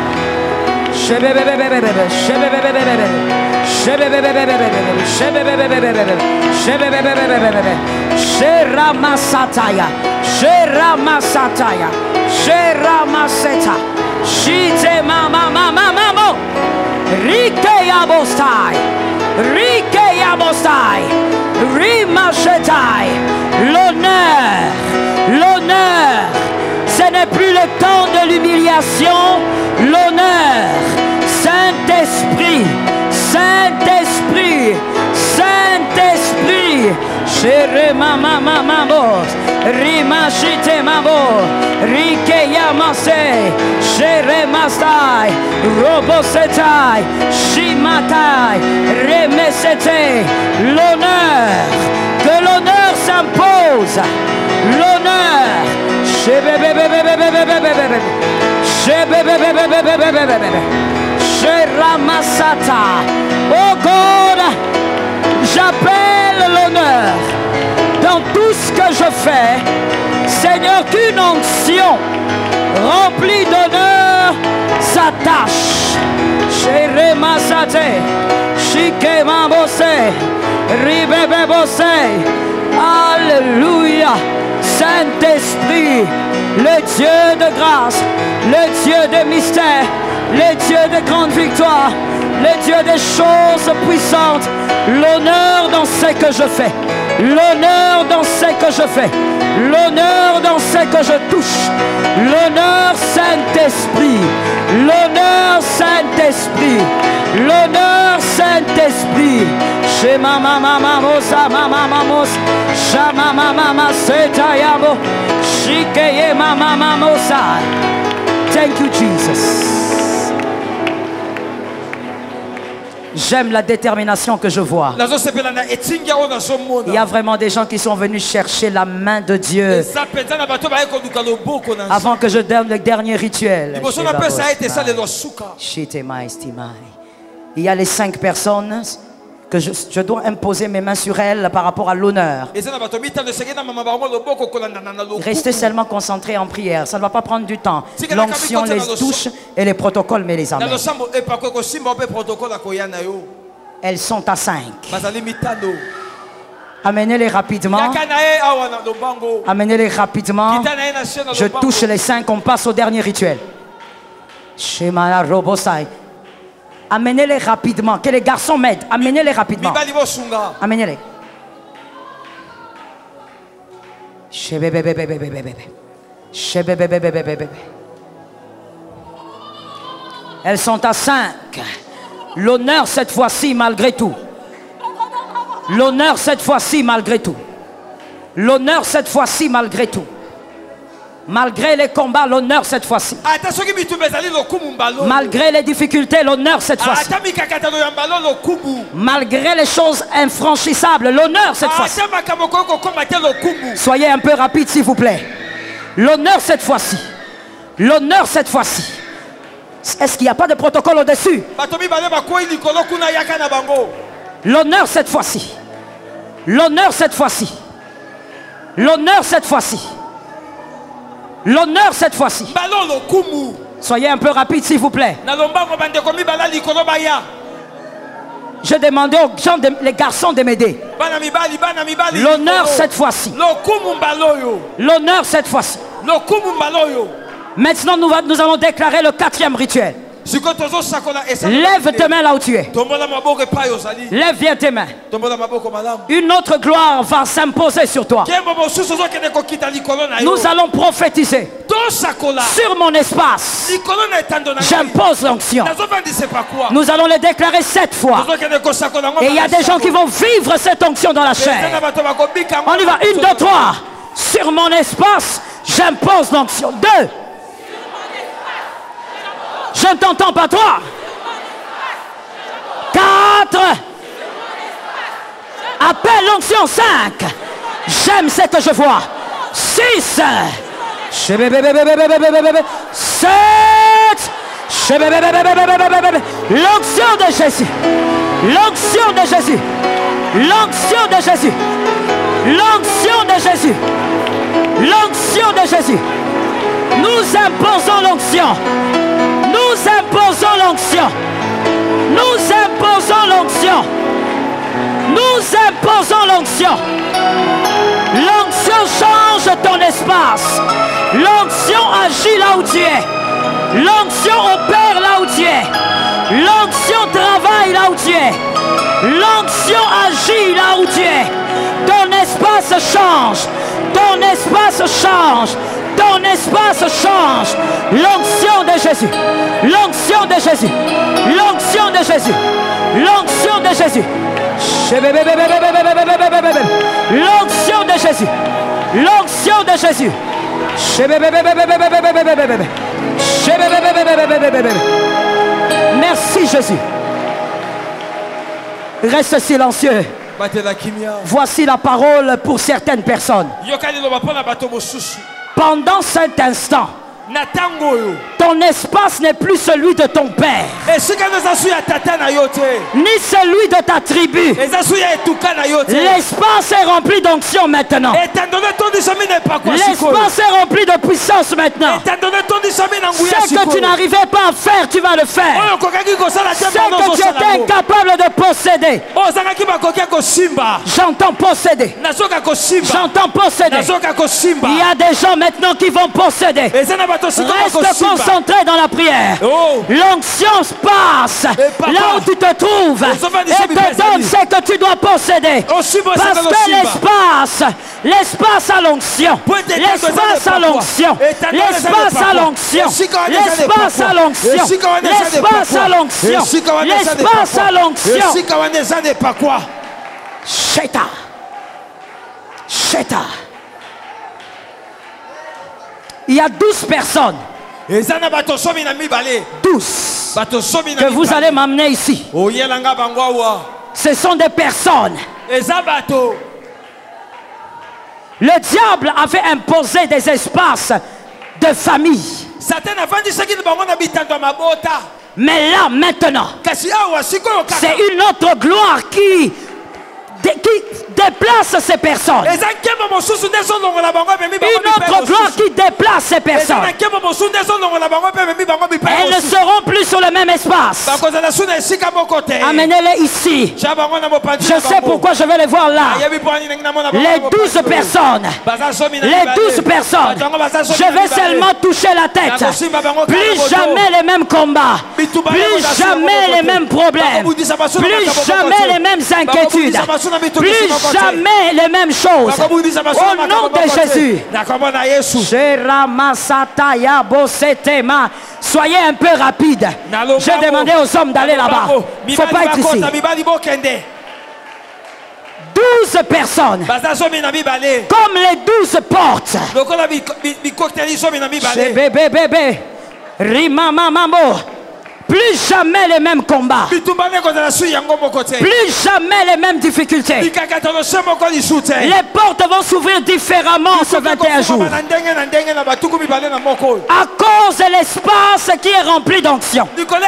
Sheramasataya, Sheramasataya, Sheramaseta, Shite mama mama mama, Rike yabostai, Rike yabostai, Rimachetai. L'honneur, l'honneur, ce n'est plus le temps de l'humiliation. L'honneur, Saint-Esprit, Saint-Esprit, Saint-Esprit. Chere mama mama mos, rimashite mamo, rike yamase, chere mastai, robosetai, shimatai, remesete. L'honneur, que l'honneur s'impose. L'honneur, Sheramasata. Oh God, j'appelle l'honneur dans tout ce que je fais. Seigneur, qu'une onction remplie d'honneur s'attache. Sheremasate, Shikemabose, Ribebebose. Alléluia. Saint-Esprit, le Dieu de grâce, le Dieu de mystère, le Dieu de grande victoire, le Dieu des choses puissantes. L'honneur dans ce que je fais, l'honneur dans ce que je fais, l'honneur dans ce que je touche, l'honneur Saint-Esprit, l'honneur Saint-Esprit, l'honneur Saint-Esprit. Chez ma mama mamosa mama mamos, shama mama maseta yabo, shikeye mama mamosa. Thank you Jesus. J'aime la détermination que je vois. Il y a vraiment des gens qui sont venus chercher la main de Dieu avant que je donne le dernier rituel. Il y a les cinq personnes que je, je dois imposer mes mains sur elles par rapport à l'honneur. Restez seulement concentrés en prière. Ça ne va pas prendre du temps. L'onction, les touches et les protocoles, mais les amènent. Elles sont à cinq. Amenez-les rapidement. Amenez-les rapidement. Je touche les cinq. On passe au dernier rituel. Shemana Robosai. Amenez-les rapidement. Que les garçons m'aident. Amenez-les rapidement. Amenez-les. Elles sont à cinq. L'honneur cette fois-ci malgré tout. L'honneur cette fois-ci malgré tout. L'honneur cette fois-ci malgré tout. Malgré les combats, l'honneur cette fois-ci. Malgré les difficultés, l'honneur cette fois-ci. Malgré les choses infranchissables, l'honneur cette fois-ci. Soyez un peu rapide s'il vous plaît. L'honneur cette fois-ci. L'honneur cette fois-ci. Est-ce qu'il n'y a pas de protocole au-dessus? L'honneur cette fois-ci. L'honneur cette fois-ci. L'honneur cette fois-ci. L'honneur cette fois-ci. Soyez un peu rapide s'il vous plaît. Je demandais aux gens, de, les garçons de m'aider. L'honneur cette fois-ci. L'honneur cette fois-ci. Maintenant nous, va, nous allons déclarer le quatrième rituel. Lève tes mains là où tu es. Lève bien tes mains. Une autre gloire va s'imposer sur toi. Nous allons prophétiser. Sur mon espace, j'impose l'onction. Nous allons le déclarer sept fois. Et il y a des gens qui vont vivre cette onction dans la chair. On y va. Une, deux, trois. Sur mon espace, j'impose l'onction. Deux. Je ne t'entends pas. Trois. Quatre. Appelle l'onction. Cinq. J'aime ce que je vois. Six. Sept. L'onction de Jésus. L'onction de Jésus. L'onction de Jésus. L'onction de Jésus. L'onction de Jésus. Nous imposons l'onction. Nous imposons l'onction. Nous imposons l'onction. Nous imposons l'onction. L'onction change ton espace. L'onction agit là où tu es. L'onction opère là où tu es. L'onction travaille là où tu es. L'onction agit là où tu es. Ton espace change. Ton espace change. Ton espace change. L'onction de Jésus. L'onction de Jésus. L'onction de Jésus. L'onction de Jésus. L'onction de Jésus. L'onction de Jésus. Merci Jésus. Reste silencieux. Voici la parole pour certaines personnes. Pendant cet instant, ton espace n'est plus celui de ton père, ni celui de ta tribu. L'espace est rempli d'onction maintenant. L'espace est rempli de puissance maintenant. Ce que tu n'arrivais pas à faire, tu vas le faire. Ce que tu étais incapable de posséder. J'entends posséder. J'entends posséder. Il y a des gens maintenant qui vont posséder. Reste concentré dans la prière. Oh. L'onction passe là où tu te trouves et te donne ce que tu dois posséder. Oh, parce que l'espace, l'espace à l'onction, l'espace à l'onction, l'espace à l'onction, l'espace à l'onction, l'espace à l'onction, l'espace à l'onction. Sheta. Sheta. Il y a douze personnes. douze que vous allez m'amener ici. Ce sont des personnes. Le diable avait imposé des espaces de famille. Mais là, maintenant, c'est une autre gloire qui qui déplace ces personnes. Une autre gloire qui déplace ces personnes. Elles ne seront plus sur le même espace. Amenez-les ici. Je sais pourquoi je vais les voir là. Les douze personnes. Les douze personnes. Je vais seulement toucher la tête. Plus jamais les mêmes combats. Plus jamais les mêmes problèmes. Plus jamais les mêmes inquiétudes. Plus jamais les mêmes choses. Au nom de Jésus. Soyez un peu rapide. J'ai demandé aux hommes d'aller là-bas. Il ne faut pas être ici. douze personnes. Comme les douze portes. Bébé, bébé. Rimamamamo. Plus jamais les mêmes combats. Plus jamais les mêmes difficultés. Les portes vont s'ouvrir différemment ce vingt et un jours. À cause de l'espace qui est rempli d'onction.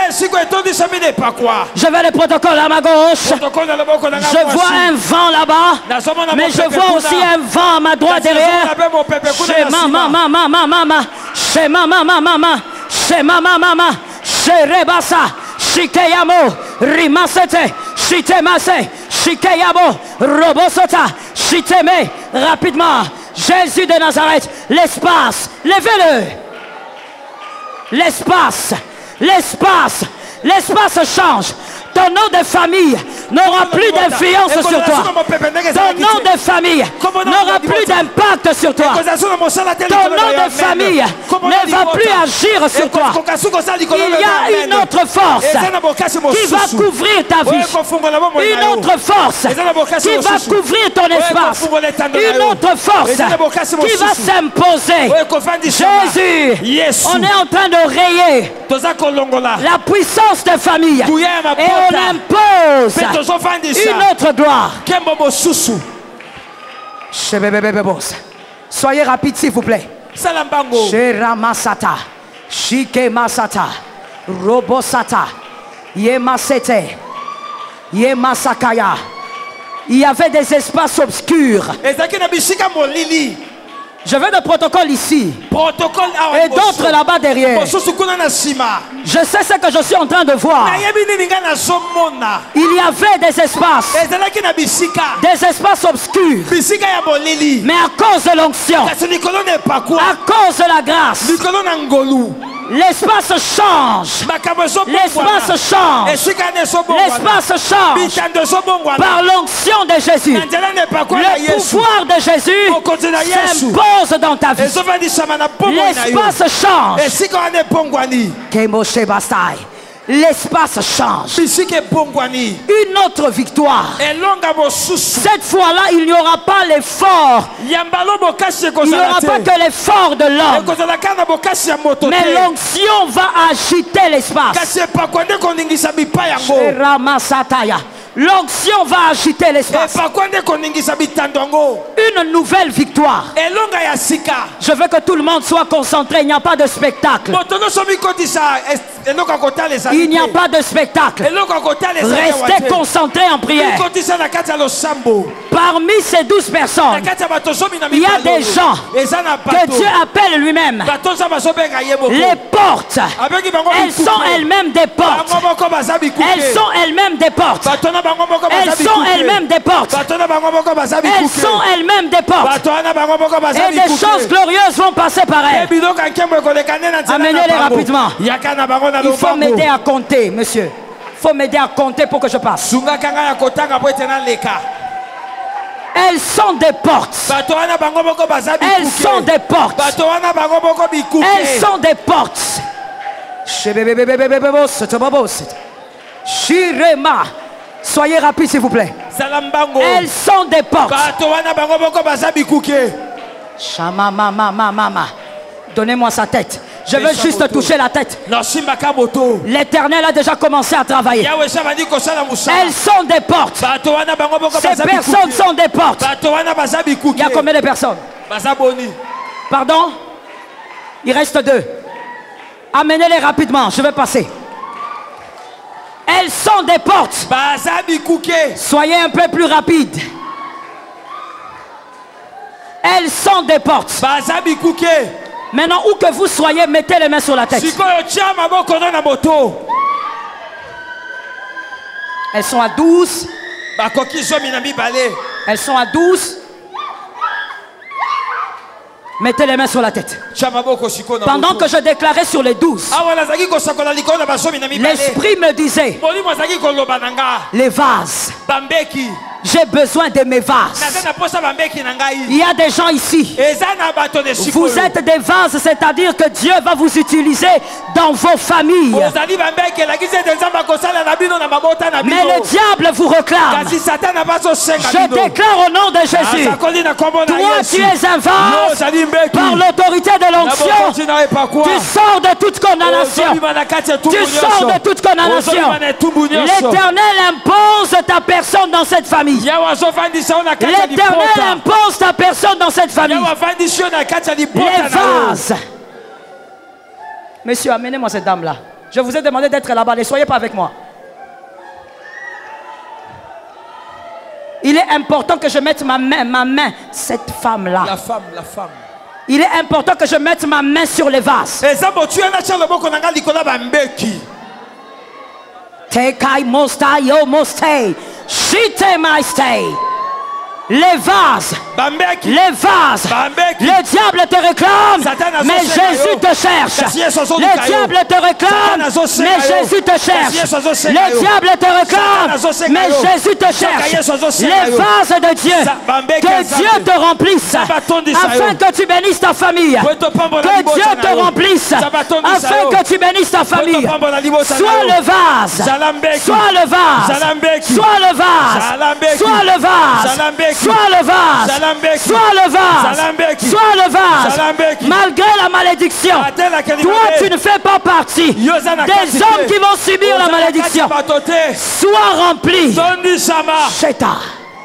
Je vais le protocole à ma gauche. Je vois un vent là-bas. Mais je vois aussi un vent à ma droite derrière. Chez maman, maman, maman, chez maman, maman, maman, chez maman, maman. Sherebasa, Shikeyamo, Rimasete, Shitemase, Shikeyamo, Robosota, Shiteme, rapidement, Jésus de Nazareth, l'espace, levez-le, l'espace, L'espace, l'espace change. Ton nom de famille n'aura plus d'influence sur toi. Ton nom de famille n'aura plus d'impact sur toi. Ton nom de famille ne va plus agir sur toi. Il y a une autre force qui va couvrir ta vie. Une autre force qui va couvrir ton espace. Une autre force qui va s'imposer. Jésus, on est en train de rayer la puissance de famille. Et on impose une autre gloire. Soyez rapide s'il vous plaît. Sheramasata, Shike Masata, Robosata, Yemasete, Yemasakaya. Il y avait des espaces obscurs. Je veux le protocole ici. Et d'autres là-bas derrière. Je sais ce que je suis en train de voir. Il y avait des espaces. Des espaces obscurs. Mais à cause de l'onction, à cause de la grâce, l'espace change. L'espace change. L'espace change. Par l'onction de Jésus. Le pouvoir de Jésus s'impose dans ta vie. L'espace change. L'espace change. Une autre victoire. Cette fois-là, il n'y aura pas l'effort. Il n'y aura pas que l'effort de l'homme. Mais l'onction va agiter l'espace. L'onction va agiter l'espace. Une nouvelle victoire. Je veux que tout le monde soit concentré. Il n'y a pas de spectacle. Il n'y a pas de spectacle. Restez concentrés en prière. Parmi ces douze personnes, il y a des gens que Dieu appelle lui-même. Les portes, elles sont elles-mêmes des portes. Elles sont elles-mêmes des portes. Elles sont elles-mêmes des portes. Elles sont elles-mêmes des portes. Et des choses glorieuses vont passer par elles. Amenez-les rapidement. Il faut m'aider à compter, monsieur. Il faut m'aider à compter pour que je passe. Elles sont des portes. Elles sont des portes. Elles sont des portes. Shirema. Soyez rapide s'il vous plaît. Elles sont des portes. Shama mama mama. Donnez-moi sa tête. Je veux juste toucher la tête. L'Éternel a déjà commencé à travailler. Elles sont des portes. Ces personnes sont des portes. Il y a combien de personnes? Pardon? Il reste deux. Amenez-les rapidement. Je vais passer. Elles sont des portes. Soyez un peu plus rapide. Elles sont des portes. Maintenant, où que vous soyez, mettez les mains sur la tête. Elles sont à douze. Elles sont à douze. Mettez les mains sur la tête. Pendant que je déclarais sur les douze, l'esprit me disait, les vases. J'ai besoin de mes vases. Il y a des gens ici. Vous êtes des vases, c'est-à-dire que Dieu va vous utiliser dans vos familles. Mais le diable vous réclame. Je déclare au nom de Jésus. Toi, tu es un vase par l'autorité de l'onction. Tu sors de toute condamnation. Tu sors de toute condamnation. L'Éternel impose ta personne dans cette famille. L'Éternel impose ta personne dans cette famille. Les vases. Monsieur, amenez-moi cette dame-là. Je vous ai demandé d'être là-bas. Ne soyez pas avec moi. Il est important que je mette ma main, ma main, cette femme-là. La femme, la femme. Il est important que je mette ma main sur les vases. Tekai mostai yo mostai. Shite my stay. Les vases, bambeki les vases, bambeki le diable te réclame, Satan a mais saucé Jésus Kayo. te cherche. Kasi Yesu azoluka Le yo. diable te réclame, Satan a saucé mais Kayo. Jésus te Kasi cherche. Yesu azoluka Le yo. diable te Satan a réclame, saucé mais Kayo. Jésus te Saka Yesu cherche. azoluka Les yo. vases de Dieu, Sa- bambeki que azambe. Dieu te remplisse, Sabaton afin Sayo. que tu bénisses ta famille. Weto pambo na Que libosa Dieu na te yo. remplisse, Sabaton afin Sayo. que tu bénisses ta famille. Weto pambo na libosa na Sois yo. le vase, Zalambeki. sois le vase, Zalambeki. sois le vase, Zalambeki. sois le vase, Zalambeki. sois le vase, Zalambeki. sois le vase, Zalambeki. sois le vase. Zalambeki. Malgré la malédiction, Atela kelima toi be. tu ne fais pas partie Yoza na des kati te. hommes qui vont subir la Oza na malédiction. kati bato te. Sois rempli. Tondi sama. Sheta.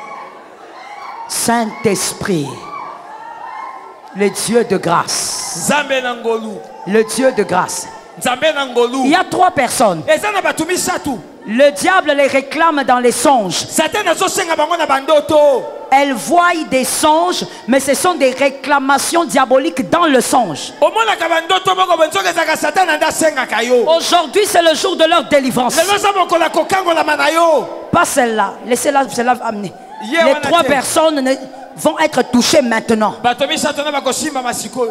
Saint-Esprit, le Dieu de grâce, Nzambe na ngolu. le Dieu de grâce. Nzambe na ngolu. Il y a trois personnes. Eza na bato misatu. Le diable les réclame dans les songes. Satan azosenga bango na bandoto. Elles voient des songes, mais ce sont des réclamations diaboliques dans le songe. Omonaka bandoto moko benzoka ezaka Satan anda sengaka yo. Aujourd'hui, c'est le jour de leur délivrance. Lelo za mokola kokangola mana yo. Pas celle-là. Laissez-la celle-là amener. Yeah, Les on a trois fait. personnes ne- vont être touchées maintenant. Bato misatu na bakosimba masikoyo.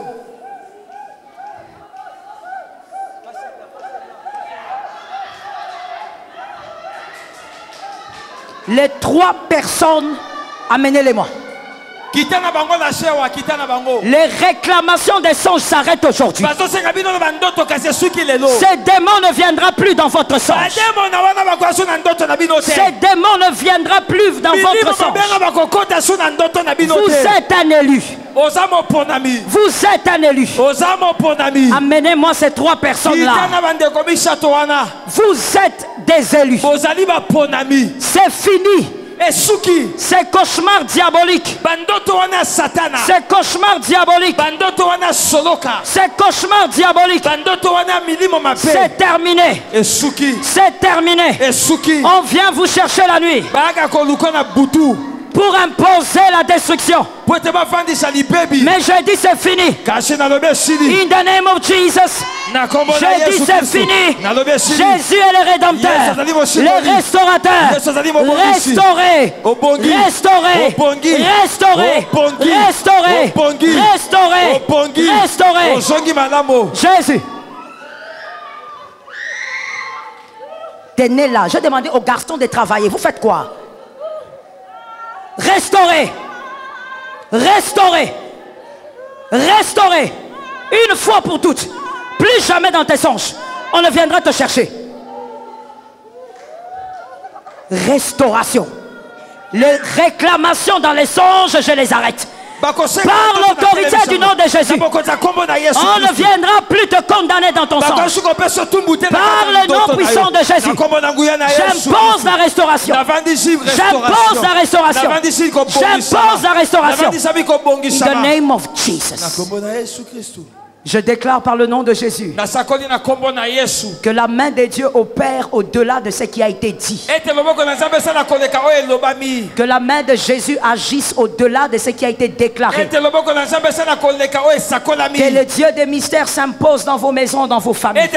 Les trois personnes, amenez-les-moi. Kitana bango na shewa, kitana bango. Les réclamations des songes s'arrêtent aujourd'hui. Bazosenga bino na bandoto kasi suki lelo. Ces démons ne viendront plus dans votre songe. Bademo na wana bakwaso na ndoto na bino te. Ces démons ne viendront plus dans Bilimo votre songe. babenga bakokota su na ndoto na bino Vous te. êtes un élu. Oza moponami. Vous êtes un élu. Oza moponami. Amenez-moi ces trois personnes-là. Kitana bandeko misatu wana. Vous êtes des élus. Bozali baponami. C'est fini. Esuki. Ces cauchemars diaboliques. Bandoto wana satana. Ces cauchemars diaboliques. Bandoto wana soloka. Ces cauchemars diaboliques. Bandoto wana milimo mabe. C'est terminé. Esuki. C'est terminé. Esuki. On vient vous chercher la nuit Baka koluka na butu. pour imposer la destruction. Pote bafandisa libebi. Mais je dis c'est fini. Kashi na lobe sili. In the name of Jesus. Na kombo na Je dis Yesu c'est Kristo. fini. Na lobe sili. Jésus est le rédempteur, Yes, azali moshi le boni. restaurateur. Yes, azali mobongisi. Restaurer, Obongi. restaurer, Obongi. restaurer, Obongi. restaurer, Obongi. restaurer, Obongi. restaurer. Ozongi malamo. Jésus. T'es né là. Je demandais aux garçons de travailler. Vous faites quoi? Restaurer. Restaurer. Restaurer. Une fois pour toutes. Plus jamais dans tes songes. On ne viendra te chercher. Restauration. Les réclamations dans les songes, je les arrête. Par l'autorité du nom de Jésus. On ne viendra plus te condamner dans ton sang. Par le nom puissant de Jésus. J'impose la restauration. J'impose la restauration. J'impose la restauration. In the name of Jesus. Je déclare par le nom de Jésus que la main de Dieu opère au-delà de ce qui a été dit. Que la main de Jésus agisse au-delà de ce qui a été déclaré. Que le Dieu des mystères s'impose dans vos maisons, dans vos familles.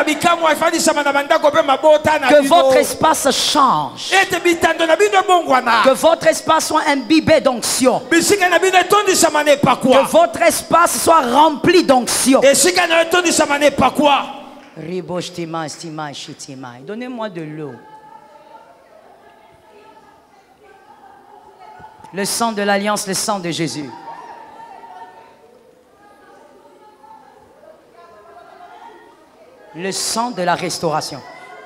Que votre espace change. Que votre espace soit imbibé d'onction. Que votre espace soit rempli d'onction. Donnez-moi de l'eau. Le sang de l'alliance, le sang de Jésus. Le sang de la restauration.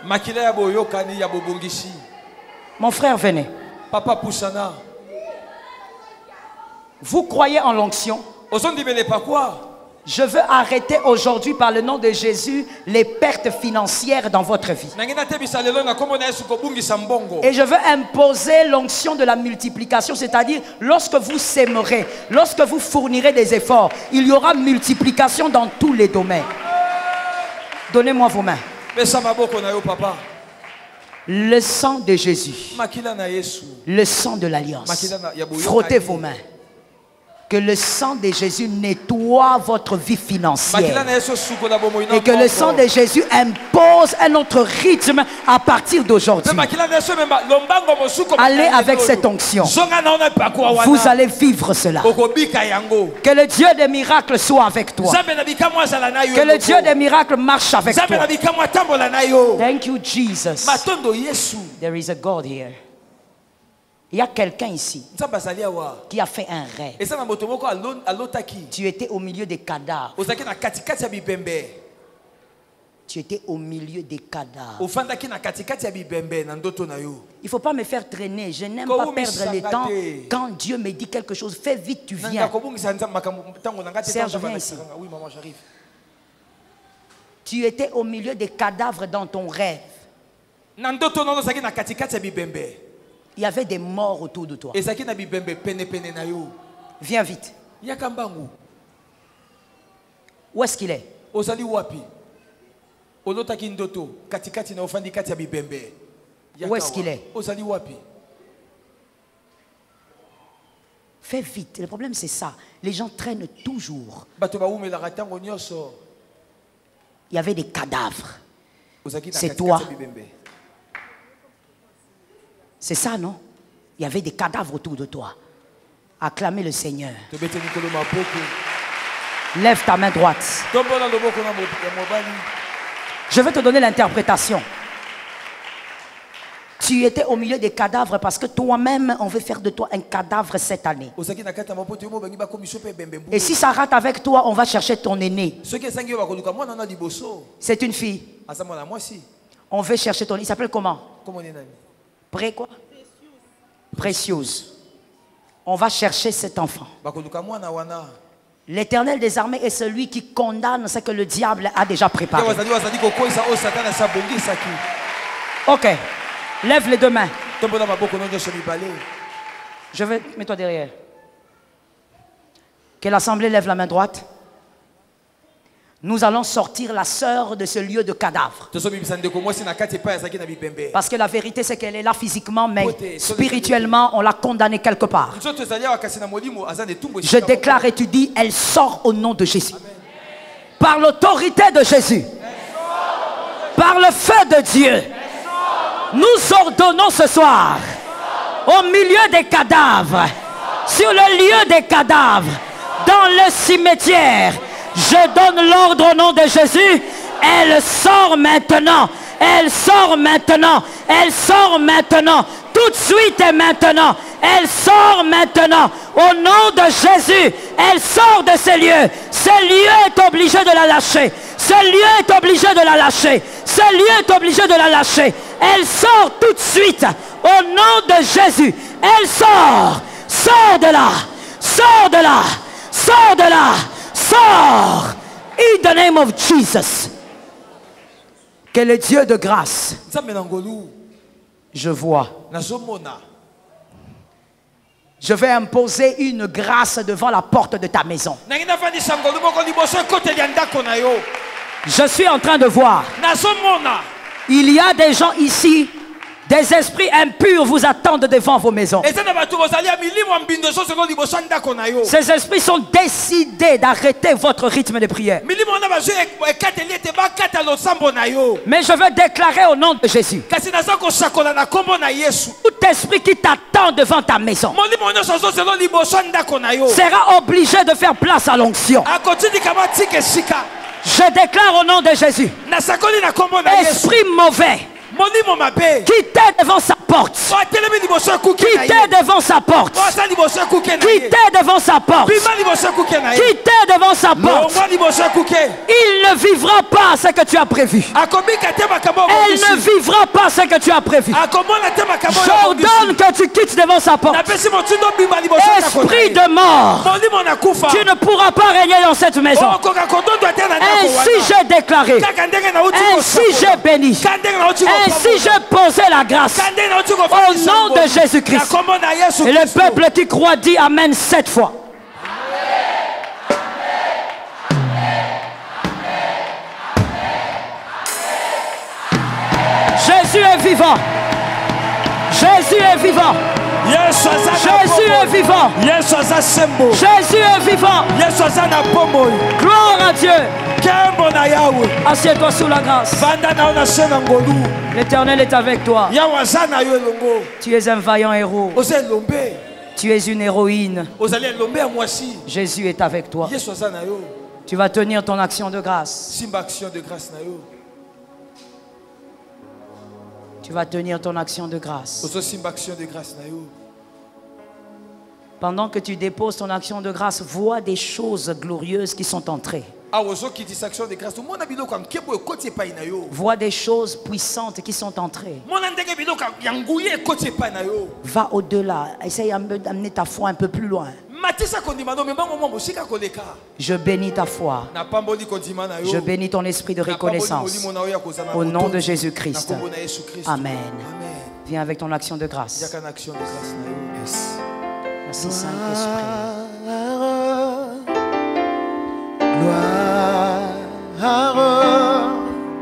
Mon frère, venez. Papa Poussana. Vous croyez en l'onction? Je veux arrêter aujourd'hui par le nom de Jésus les pertes financières dans votre vie. Et je veux imposer l'onction de la multiplication, c'est-à-dire lorsque vous sèmerez, lorsque vous fournirez des efforts, il y aura multiplication dans tous les domaines. Donnez-moi vos mains. Le sang de Jésus, le sang de l'alliance. Frottez vos mains. Que le sang de Jésus nettoie votre vie financière. Et que le sang de Jésus impose un autre rythme à partir d'aujourd'hui. Allez avec cette onction. Vous allez vivre cela. Que le Dieu des miracles soit avec toi. Que le Dieu des miracles marche avec toi. Thank you, Jesus. There is a God here. Il y a quelqu'un ici qui a fait un rêve. Tu étais au milieu des cadavres. Tu étais au milieu des cadavres. Il ne faut pas me faire traîner. Je n'aime pas perdre le temps. Quand Dieu me dit quelque chose, fais vite, tu viens. Serge, viens ici. Tu étais au milieu des cadavres dans ton rêve. Il y avait des morts autour de toi. Viens vite. Où est-ce qu'il est? Où est-ce qu'il est? Fais vite. Le problème c'est ça. Les gens traînent toujours. Il y avait des cadavres. C'est toi. C'est ça, non? Il y avait des cadavres autour de toi. Acclamez le Seigneur. Lève ta main droite. Je vais te donner l'interprétation. Tu étais au milieu des cadavres parce que toi-même, on veut faire de toi un cadavre cette année. Et si ça rate avec toi, on va chercher ton aîné. C'est une fille. On veut chercher ton aîné. Il s'appelle comment? Pré quoi? Précieuse. On va chercher cet enfant. L'Éternel des armées est celui qui condamne ce que le diable a déjà préparé. Ok. Lève les deux mains. Je vais... Mets-toi derrière. Que l'assemblée lève la main droite. Nous allons sortir la sœur de ce lieu de cadavre. Parce que la vérité c'est qu'elle est là physiquement, mais spirituellement on l'a condamnée quelque part. Je déclare et tu dis, elle sort au nom de Jésus. Par l'autorité de Jésus. Par le feu de Dieu. Nous ordonnons ce soir, au milieu des cadavres, sur le lieu des cadavres, dans le cimetière, je donne l'ordre au nom de Jésus. Elle sort maintenant. Elle sort maintenant. Elle sort maintenant. Tout de suite et maintenant. Elle sort maintenant. Au nom de Jésus. Elle sort de ces lieux. Ce lieu est obligé de la lâcher. Ce lieu est obligé de la lâcher. Ce lieu est obligé de la lâcher. Elle sort tout de suite. Au nom de Jésus. Elle sort. Sors de là. Sors de là. Sors de là. Sors. In the name of Jesus. Que le Dieu de grâce. Je vois. Je vais imposer une grâce devant la porte de ta maison. Je suis en train de voir. Il y a des gens ici, des esprits impurs vous attendent devant vos maisons. Ces esprits sont décidés d'arrêter votre rythme de prière. Mais je veux déclarer au nom de Jésus, tout esprit qui t'attend devant ta maison sera obligé de faire place à l'onction. Je déclare au nom de Jésus, esprit mauvais, quittez devant sa porte. Quittez devant sa porte. Quittez devant sa porte. Quittez devant sa porte. Il ne vivra pas ce que tu as prévu. Elle ne vivra pas ce que tu as prévu. J'ordonne que tu quittes devant sa porte. Esprit de mort, tu ne pourras pas régner dans cette maison. Ainsi j'ai déclaré. Ainsi j'ai béni. Ainsi j'ai posé la grâce. Au nom de Jésus-Christ. Et le peuple qui croit dit Amen sept fois. Jésus est vivant. Jésus est vivant. Jésus est vivant. Jésus est vivant. Gloire à Dieu. Assieds-toi sous la grâce. L'Éternel est avec toi. Tu es un vaillant héros. Tu es une héroïne. Jésus est avec toi. Tu vas tenir ton action de grâce. Tu vas tenir ton action de grâce. Pendant que tu déposes ton action de grâce, vois des choses glorieuses qui sont entrées. Vois des choses puissantes qui sont entrées. Va au-delà. Essaye d'amener ta foi un peu plus loin. Je bénis ta foi. Je bénis ton esprit de reconnaissance. Au nom de Jésus-Christ. Amen. Viens avec ton action de grâce. Merci Saint-Esprit. Gloire,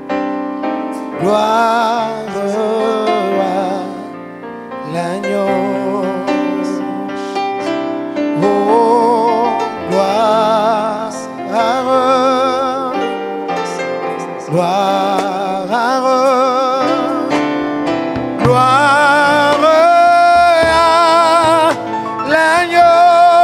gloire à l'agneau. Oh, gloire, gloire, gloire à l'agneau,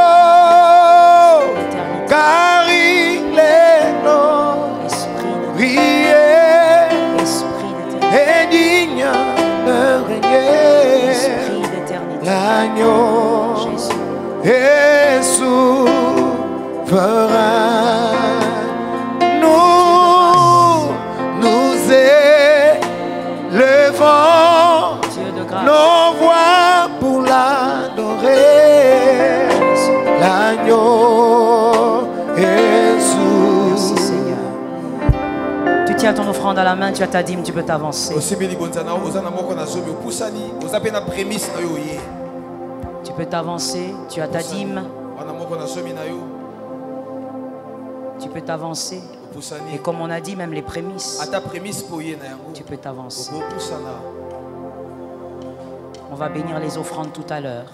car il est notre prière et digne de régner. L'agneau est souverain. Nous nous élevons nos voix pour l'adorer. L'agneau est souverain. Merci Seigneur. Tu tiens ton offrande à la main, tu as ta dîme, tu peux t'avancer. Tu peux t'avancer, tu as ta dîme. Tu peux t'avancer. Et comme on a dit, même les prémices, tu peux t'avancer. On va bénir les offrandes tout à l'heure.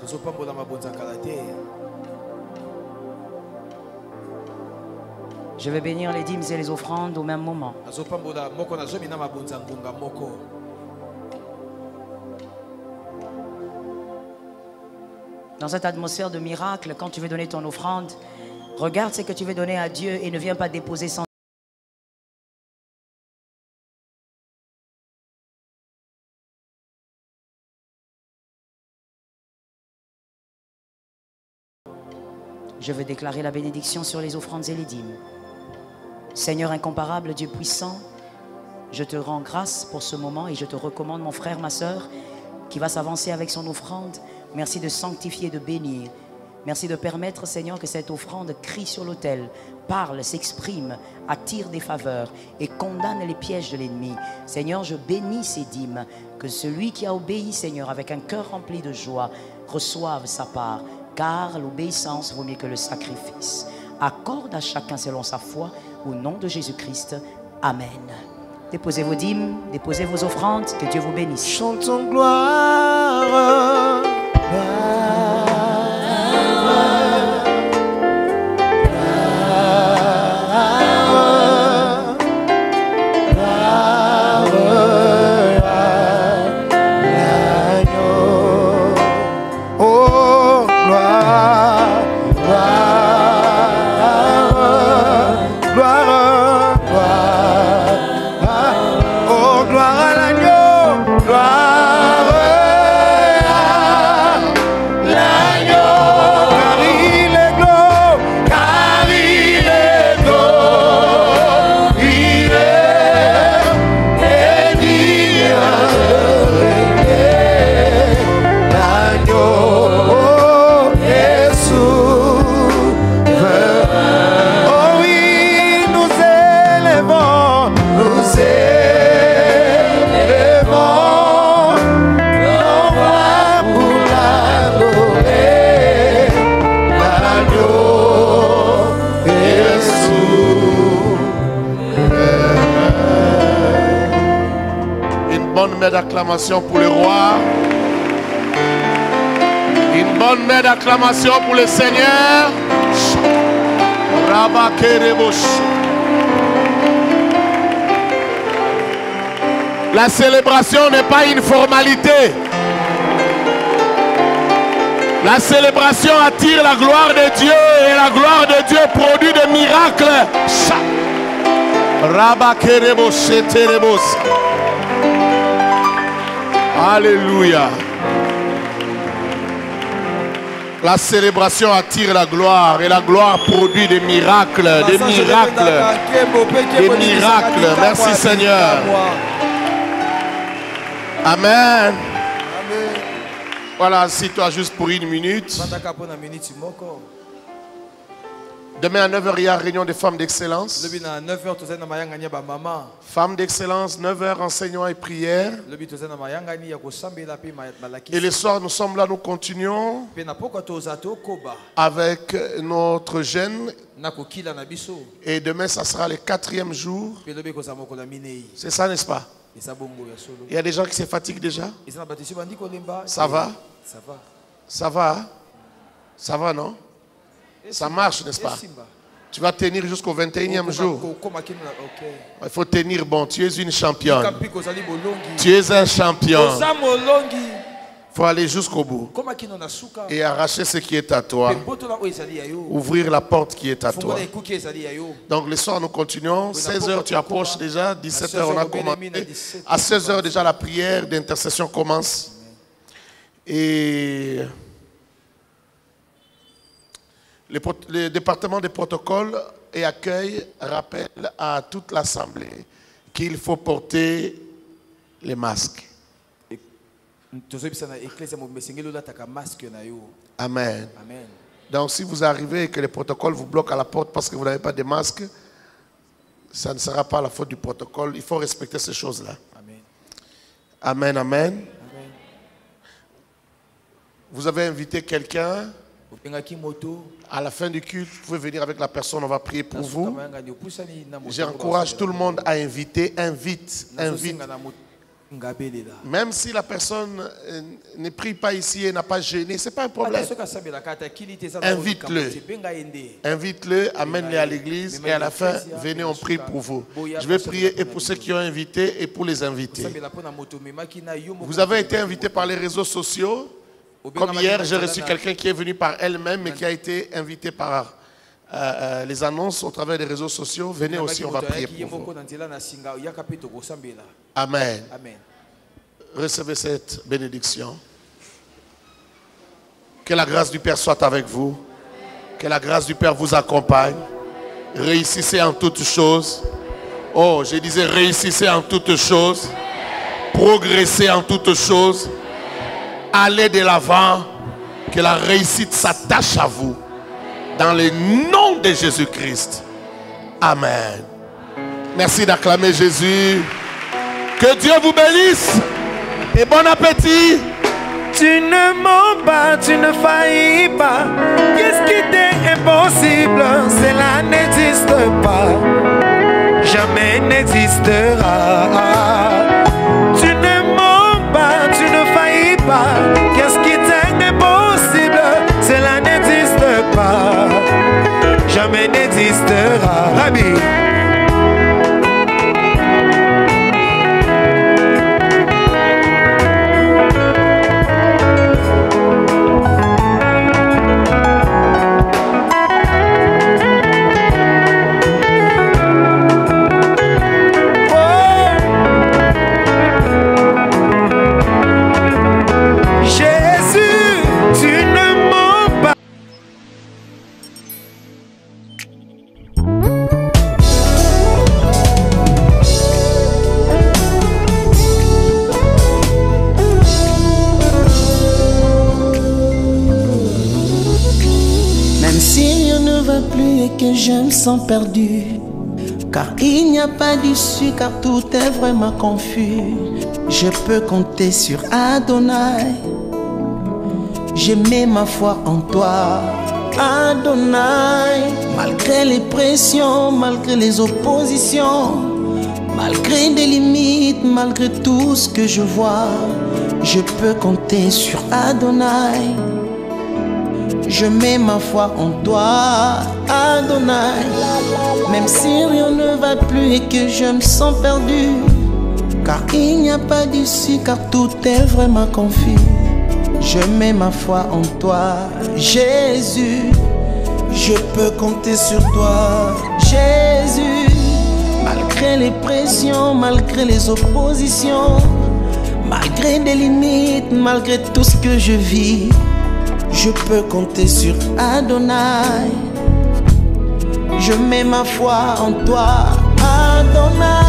Je vais bénir les dîmes et les offrandes au même moment. Dans cette atmosphère de miracle, quand tu veux donner ton offrande, regarde ce que tu veux donner à Dieu et ne viens pas déposer sans. Je veux déclarer la bénédiction sur les offrandes et les dîmes. Seigneur incomparable, Dieu puissant, je te rends grâce pour ce moment et je te recommande mon frère, ma soeur, qui va s'avancer avec son offrande. Merci de sanctifier, de bénir. Merci de permettre, Seigneur, que cette offrande crie sur l'autel, parle, s'exprime, attire des faveurs et condamne les pièges de l'ennemi. Seigneur, je bénis ces dîmes. Que celui qui a obéi, Seigneur, avec un cœur rempli de joie, reçoive sa part. Car l'obéissance vaut mieux que le sacrifice. Accorde à chacun selon sa foi, au nom de Jésus-Christ. Amen. Déposez vos dîmes, déposez vos offrandes, que Dieu vous bénisse. Chantons gloire. D'acclamation pour le roi. Une bonne main d'acclamation pour le Seigneur. La célébration n'est pas une formalité. La célébration attire la gloire de Dieu et la gloire de Dieu produit des miracles. Alléluia. La célébration attire la gloire et la gloire produit des miracles, des miracles, des miracles. Merci Seigneur. Amen. Voilà, assis-toi juste pour une minute. Demain à neuf heures, il y a réunion des femmes d'excellence. Femmes d'excellence, neuf heures, enseignement et prière. Et le soir, nous sommes là, nous continuons avec notre jeûne. Et demain, ça sera le quatrième jour. C'est ça, n'est-ce pas? Il y a des gens qui se fatiguent déjà. Ça va? Ça va? Ça va, non? Ça marche, n'est-ce pas? Tu vas tenir jusqu'au vingt et unième jour. Il faut tenir bon. Tu es une championne. Tu es un champion. Il faut aller jusqu'au bout. Et arracher ce qui est à toi. Ouvrir la porte qui est à toi. Donc le soir, nous continuons. seize heures, tu approches déjà. dix-sept heures, on a commencé. À seize heures, déjà, la prière d'intercession commence. Et... Le, le département des protocoles et accueil rappelle à toute l'assemblée qu'il faut porter les masques. Amen. Amen. Donc si vous arrivez et que le protocole vous bloque à la porte parce que vous n'avez pas de masque, ça ne sera pas la faute du protocole. Il faut respecter ces choses-là. Amen. Amen, amen. Amen. Vous avez invité quelqu'un. À la fin du culte, vous pouvez venir avec la personne, on va prier pour vous. J'encourage tout le monde à inviter, invite, invite. Même si la personne ne prie pas ici et n'a pas gêné, ce n'est pas un problème. Invite-le. Invite-le, amène-le à l'église et à la fin, venez, on prie pour vous. Je vais prier et pour ceux qui ont invité et pour les invités. Vous avez été invité par les réseaux sociaux. Comme hier, j'ai reçu quelqu'un qui est venu par elle-même et qui a été invité par euh, euh, les annonces au travers des réseaux sociaux. Venez aussi, on va prier pour vous. Amen. Amen. Recevez cette bénédiction. Que la grâce du Père soit avec vous. Que la grâce du Père vous accompagne. Réussissez en toutes choses. Oh, je disais réussissez en toutes choses. Progressez en toutes choses. Allez de l'avant, que la réussite s'attache à vous. Dans le nom de Jésus-Christ. Amen. Merci d'acclamer Jésus. Que Dieu vous bénisse. Et bon appétit. Tu ne mens pas, tu ne faillis pas. Qu'est-ce qui t'est impossible? Cela n'existe pas. Jamais n'existera. Tu ne mens pas, tu ne faillis pas. Qu'est-ce qui t'est impossible? Cela n'existe pas. Jamais n'existera. Rabbi. Que je me sens perdu, car il n'y a pas d'issue, car tout est vraiment confus. Je peux compter sur Adonai. J'ai mis ma foi en toi, Adonai. Malgré les pressions, malgré les oppositions, malgré des limites, malgré tout ce que je vois, je peux compter sur Adonai. Je mets ma foi en toi, Adonai. Même si rien ne va plus et que je me sens perdu, car il n'y a pas d'issue, car tout est vraiment confus. Je mets ma foi en toi, Jésus. Je peux compter sur toi, Jésus. Malgré les pressions, malgré les oppositions, malgré des limites, malgré tout ce que je vis, je peux compter sur Adonai. Je mets ma foi en toi, Adonai.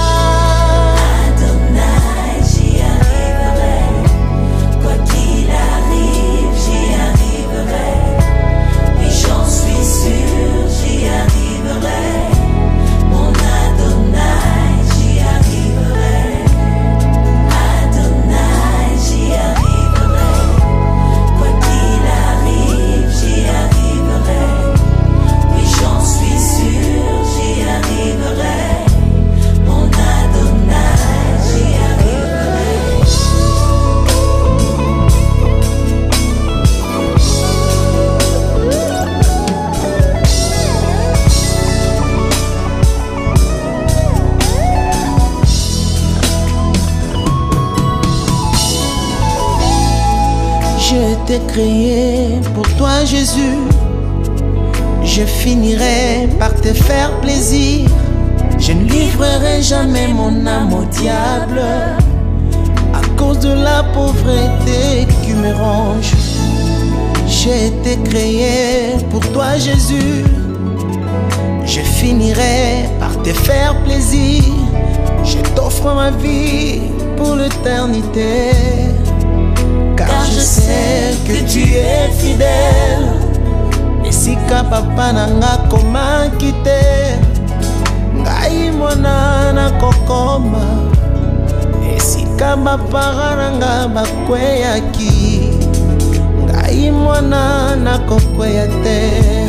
Je t'ai créé pour toi, Jésus. Je finirai par te faire plaisir. Je ne livrerai jamais mon âme au diable à cause de la pauvreté qui me ronge. J'ai été créé pour toi, Jésus. Je finirai par te faire plaisir. Je t'offre ma vie pour l'éternité. Car je sais que tu es fidèle. Et si ka papa nanga koma kite, ngai mwana na kokoma. Et si ka bapara nanga bakweyaki, ngai mwana na kokweya te.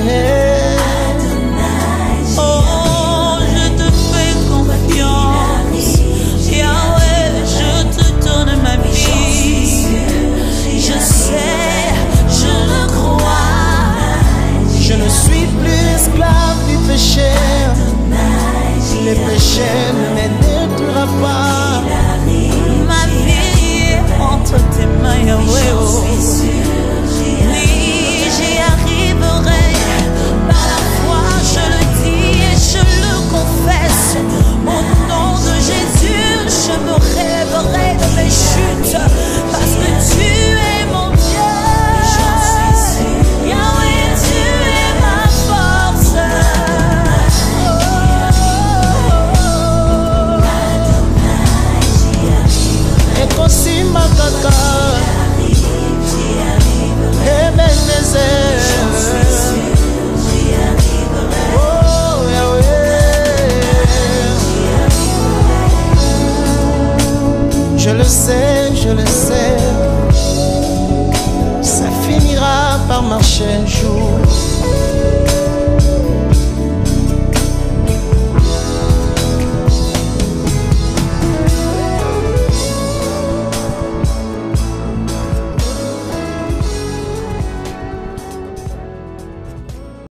Oh, je te fais confiance, Yahweh, je te donne ma vie. Je sais, je le crois. Je ne suis plus esclave du péché. Le péché ne me détruira pas. Ma vie est entre tes mains, Yahweh. Oui, j'y arriverai. Par la foi, je le dis et je le confesse. Au nom de Jésus, je me relèverai de mes chutes. Parce que tu es mon Dieu. Yahweh, tu es ma force. Et Kosima Kaka, Ebenezer. Oh Yahweh, je le sais, je le sais, ça finira par marcher un jour.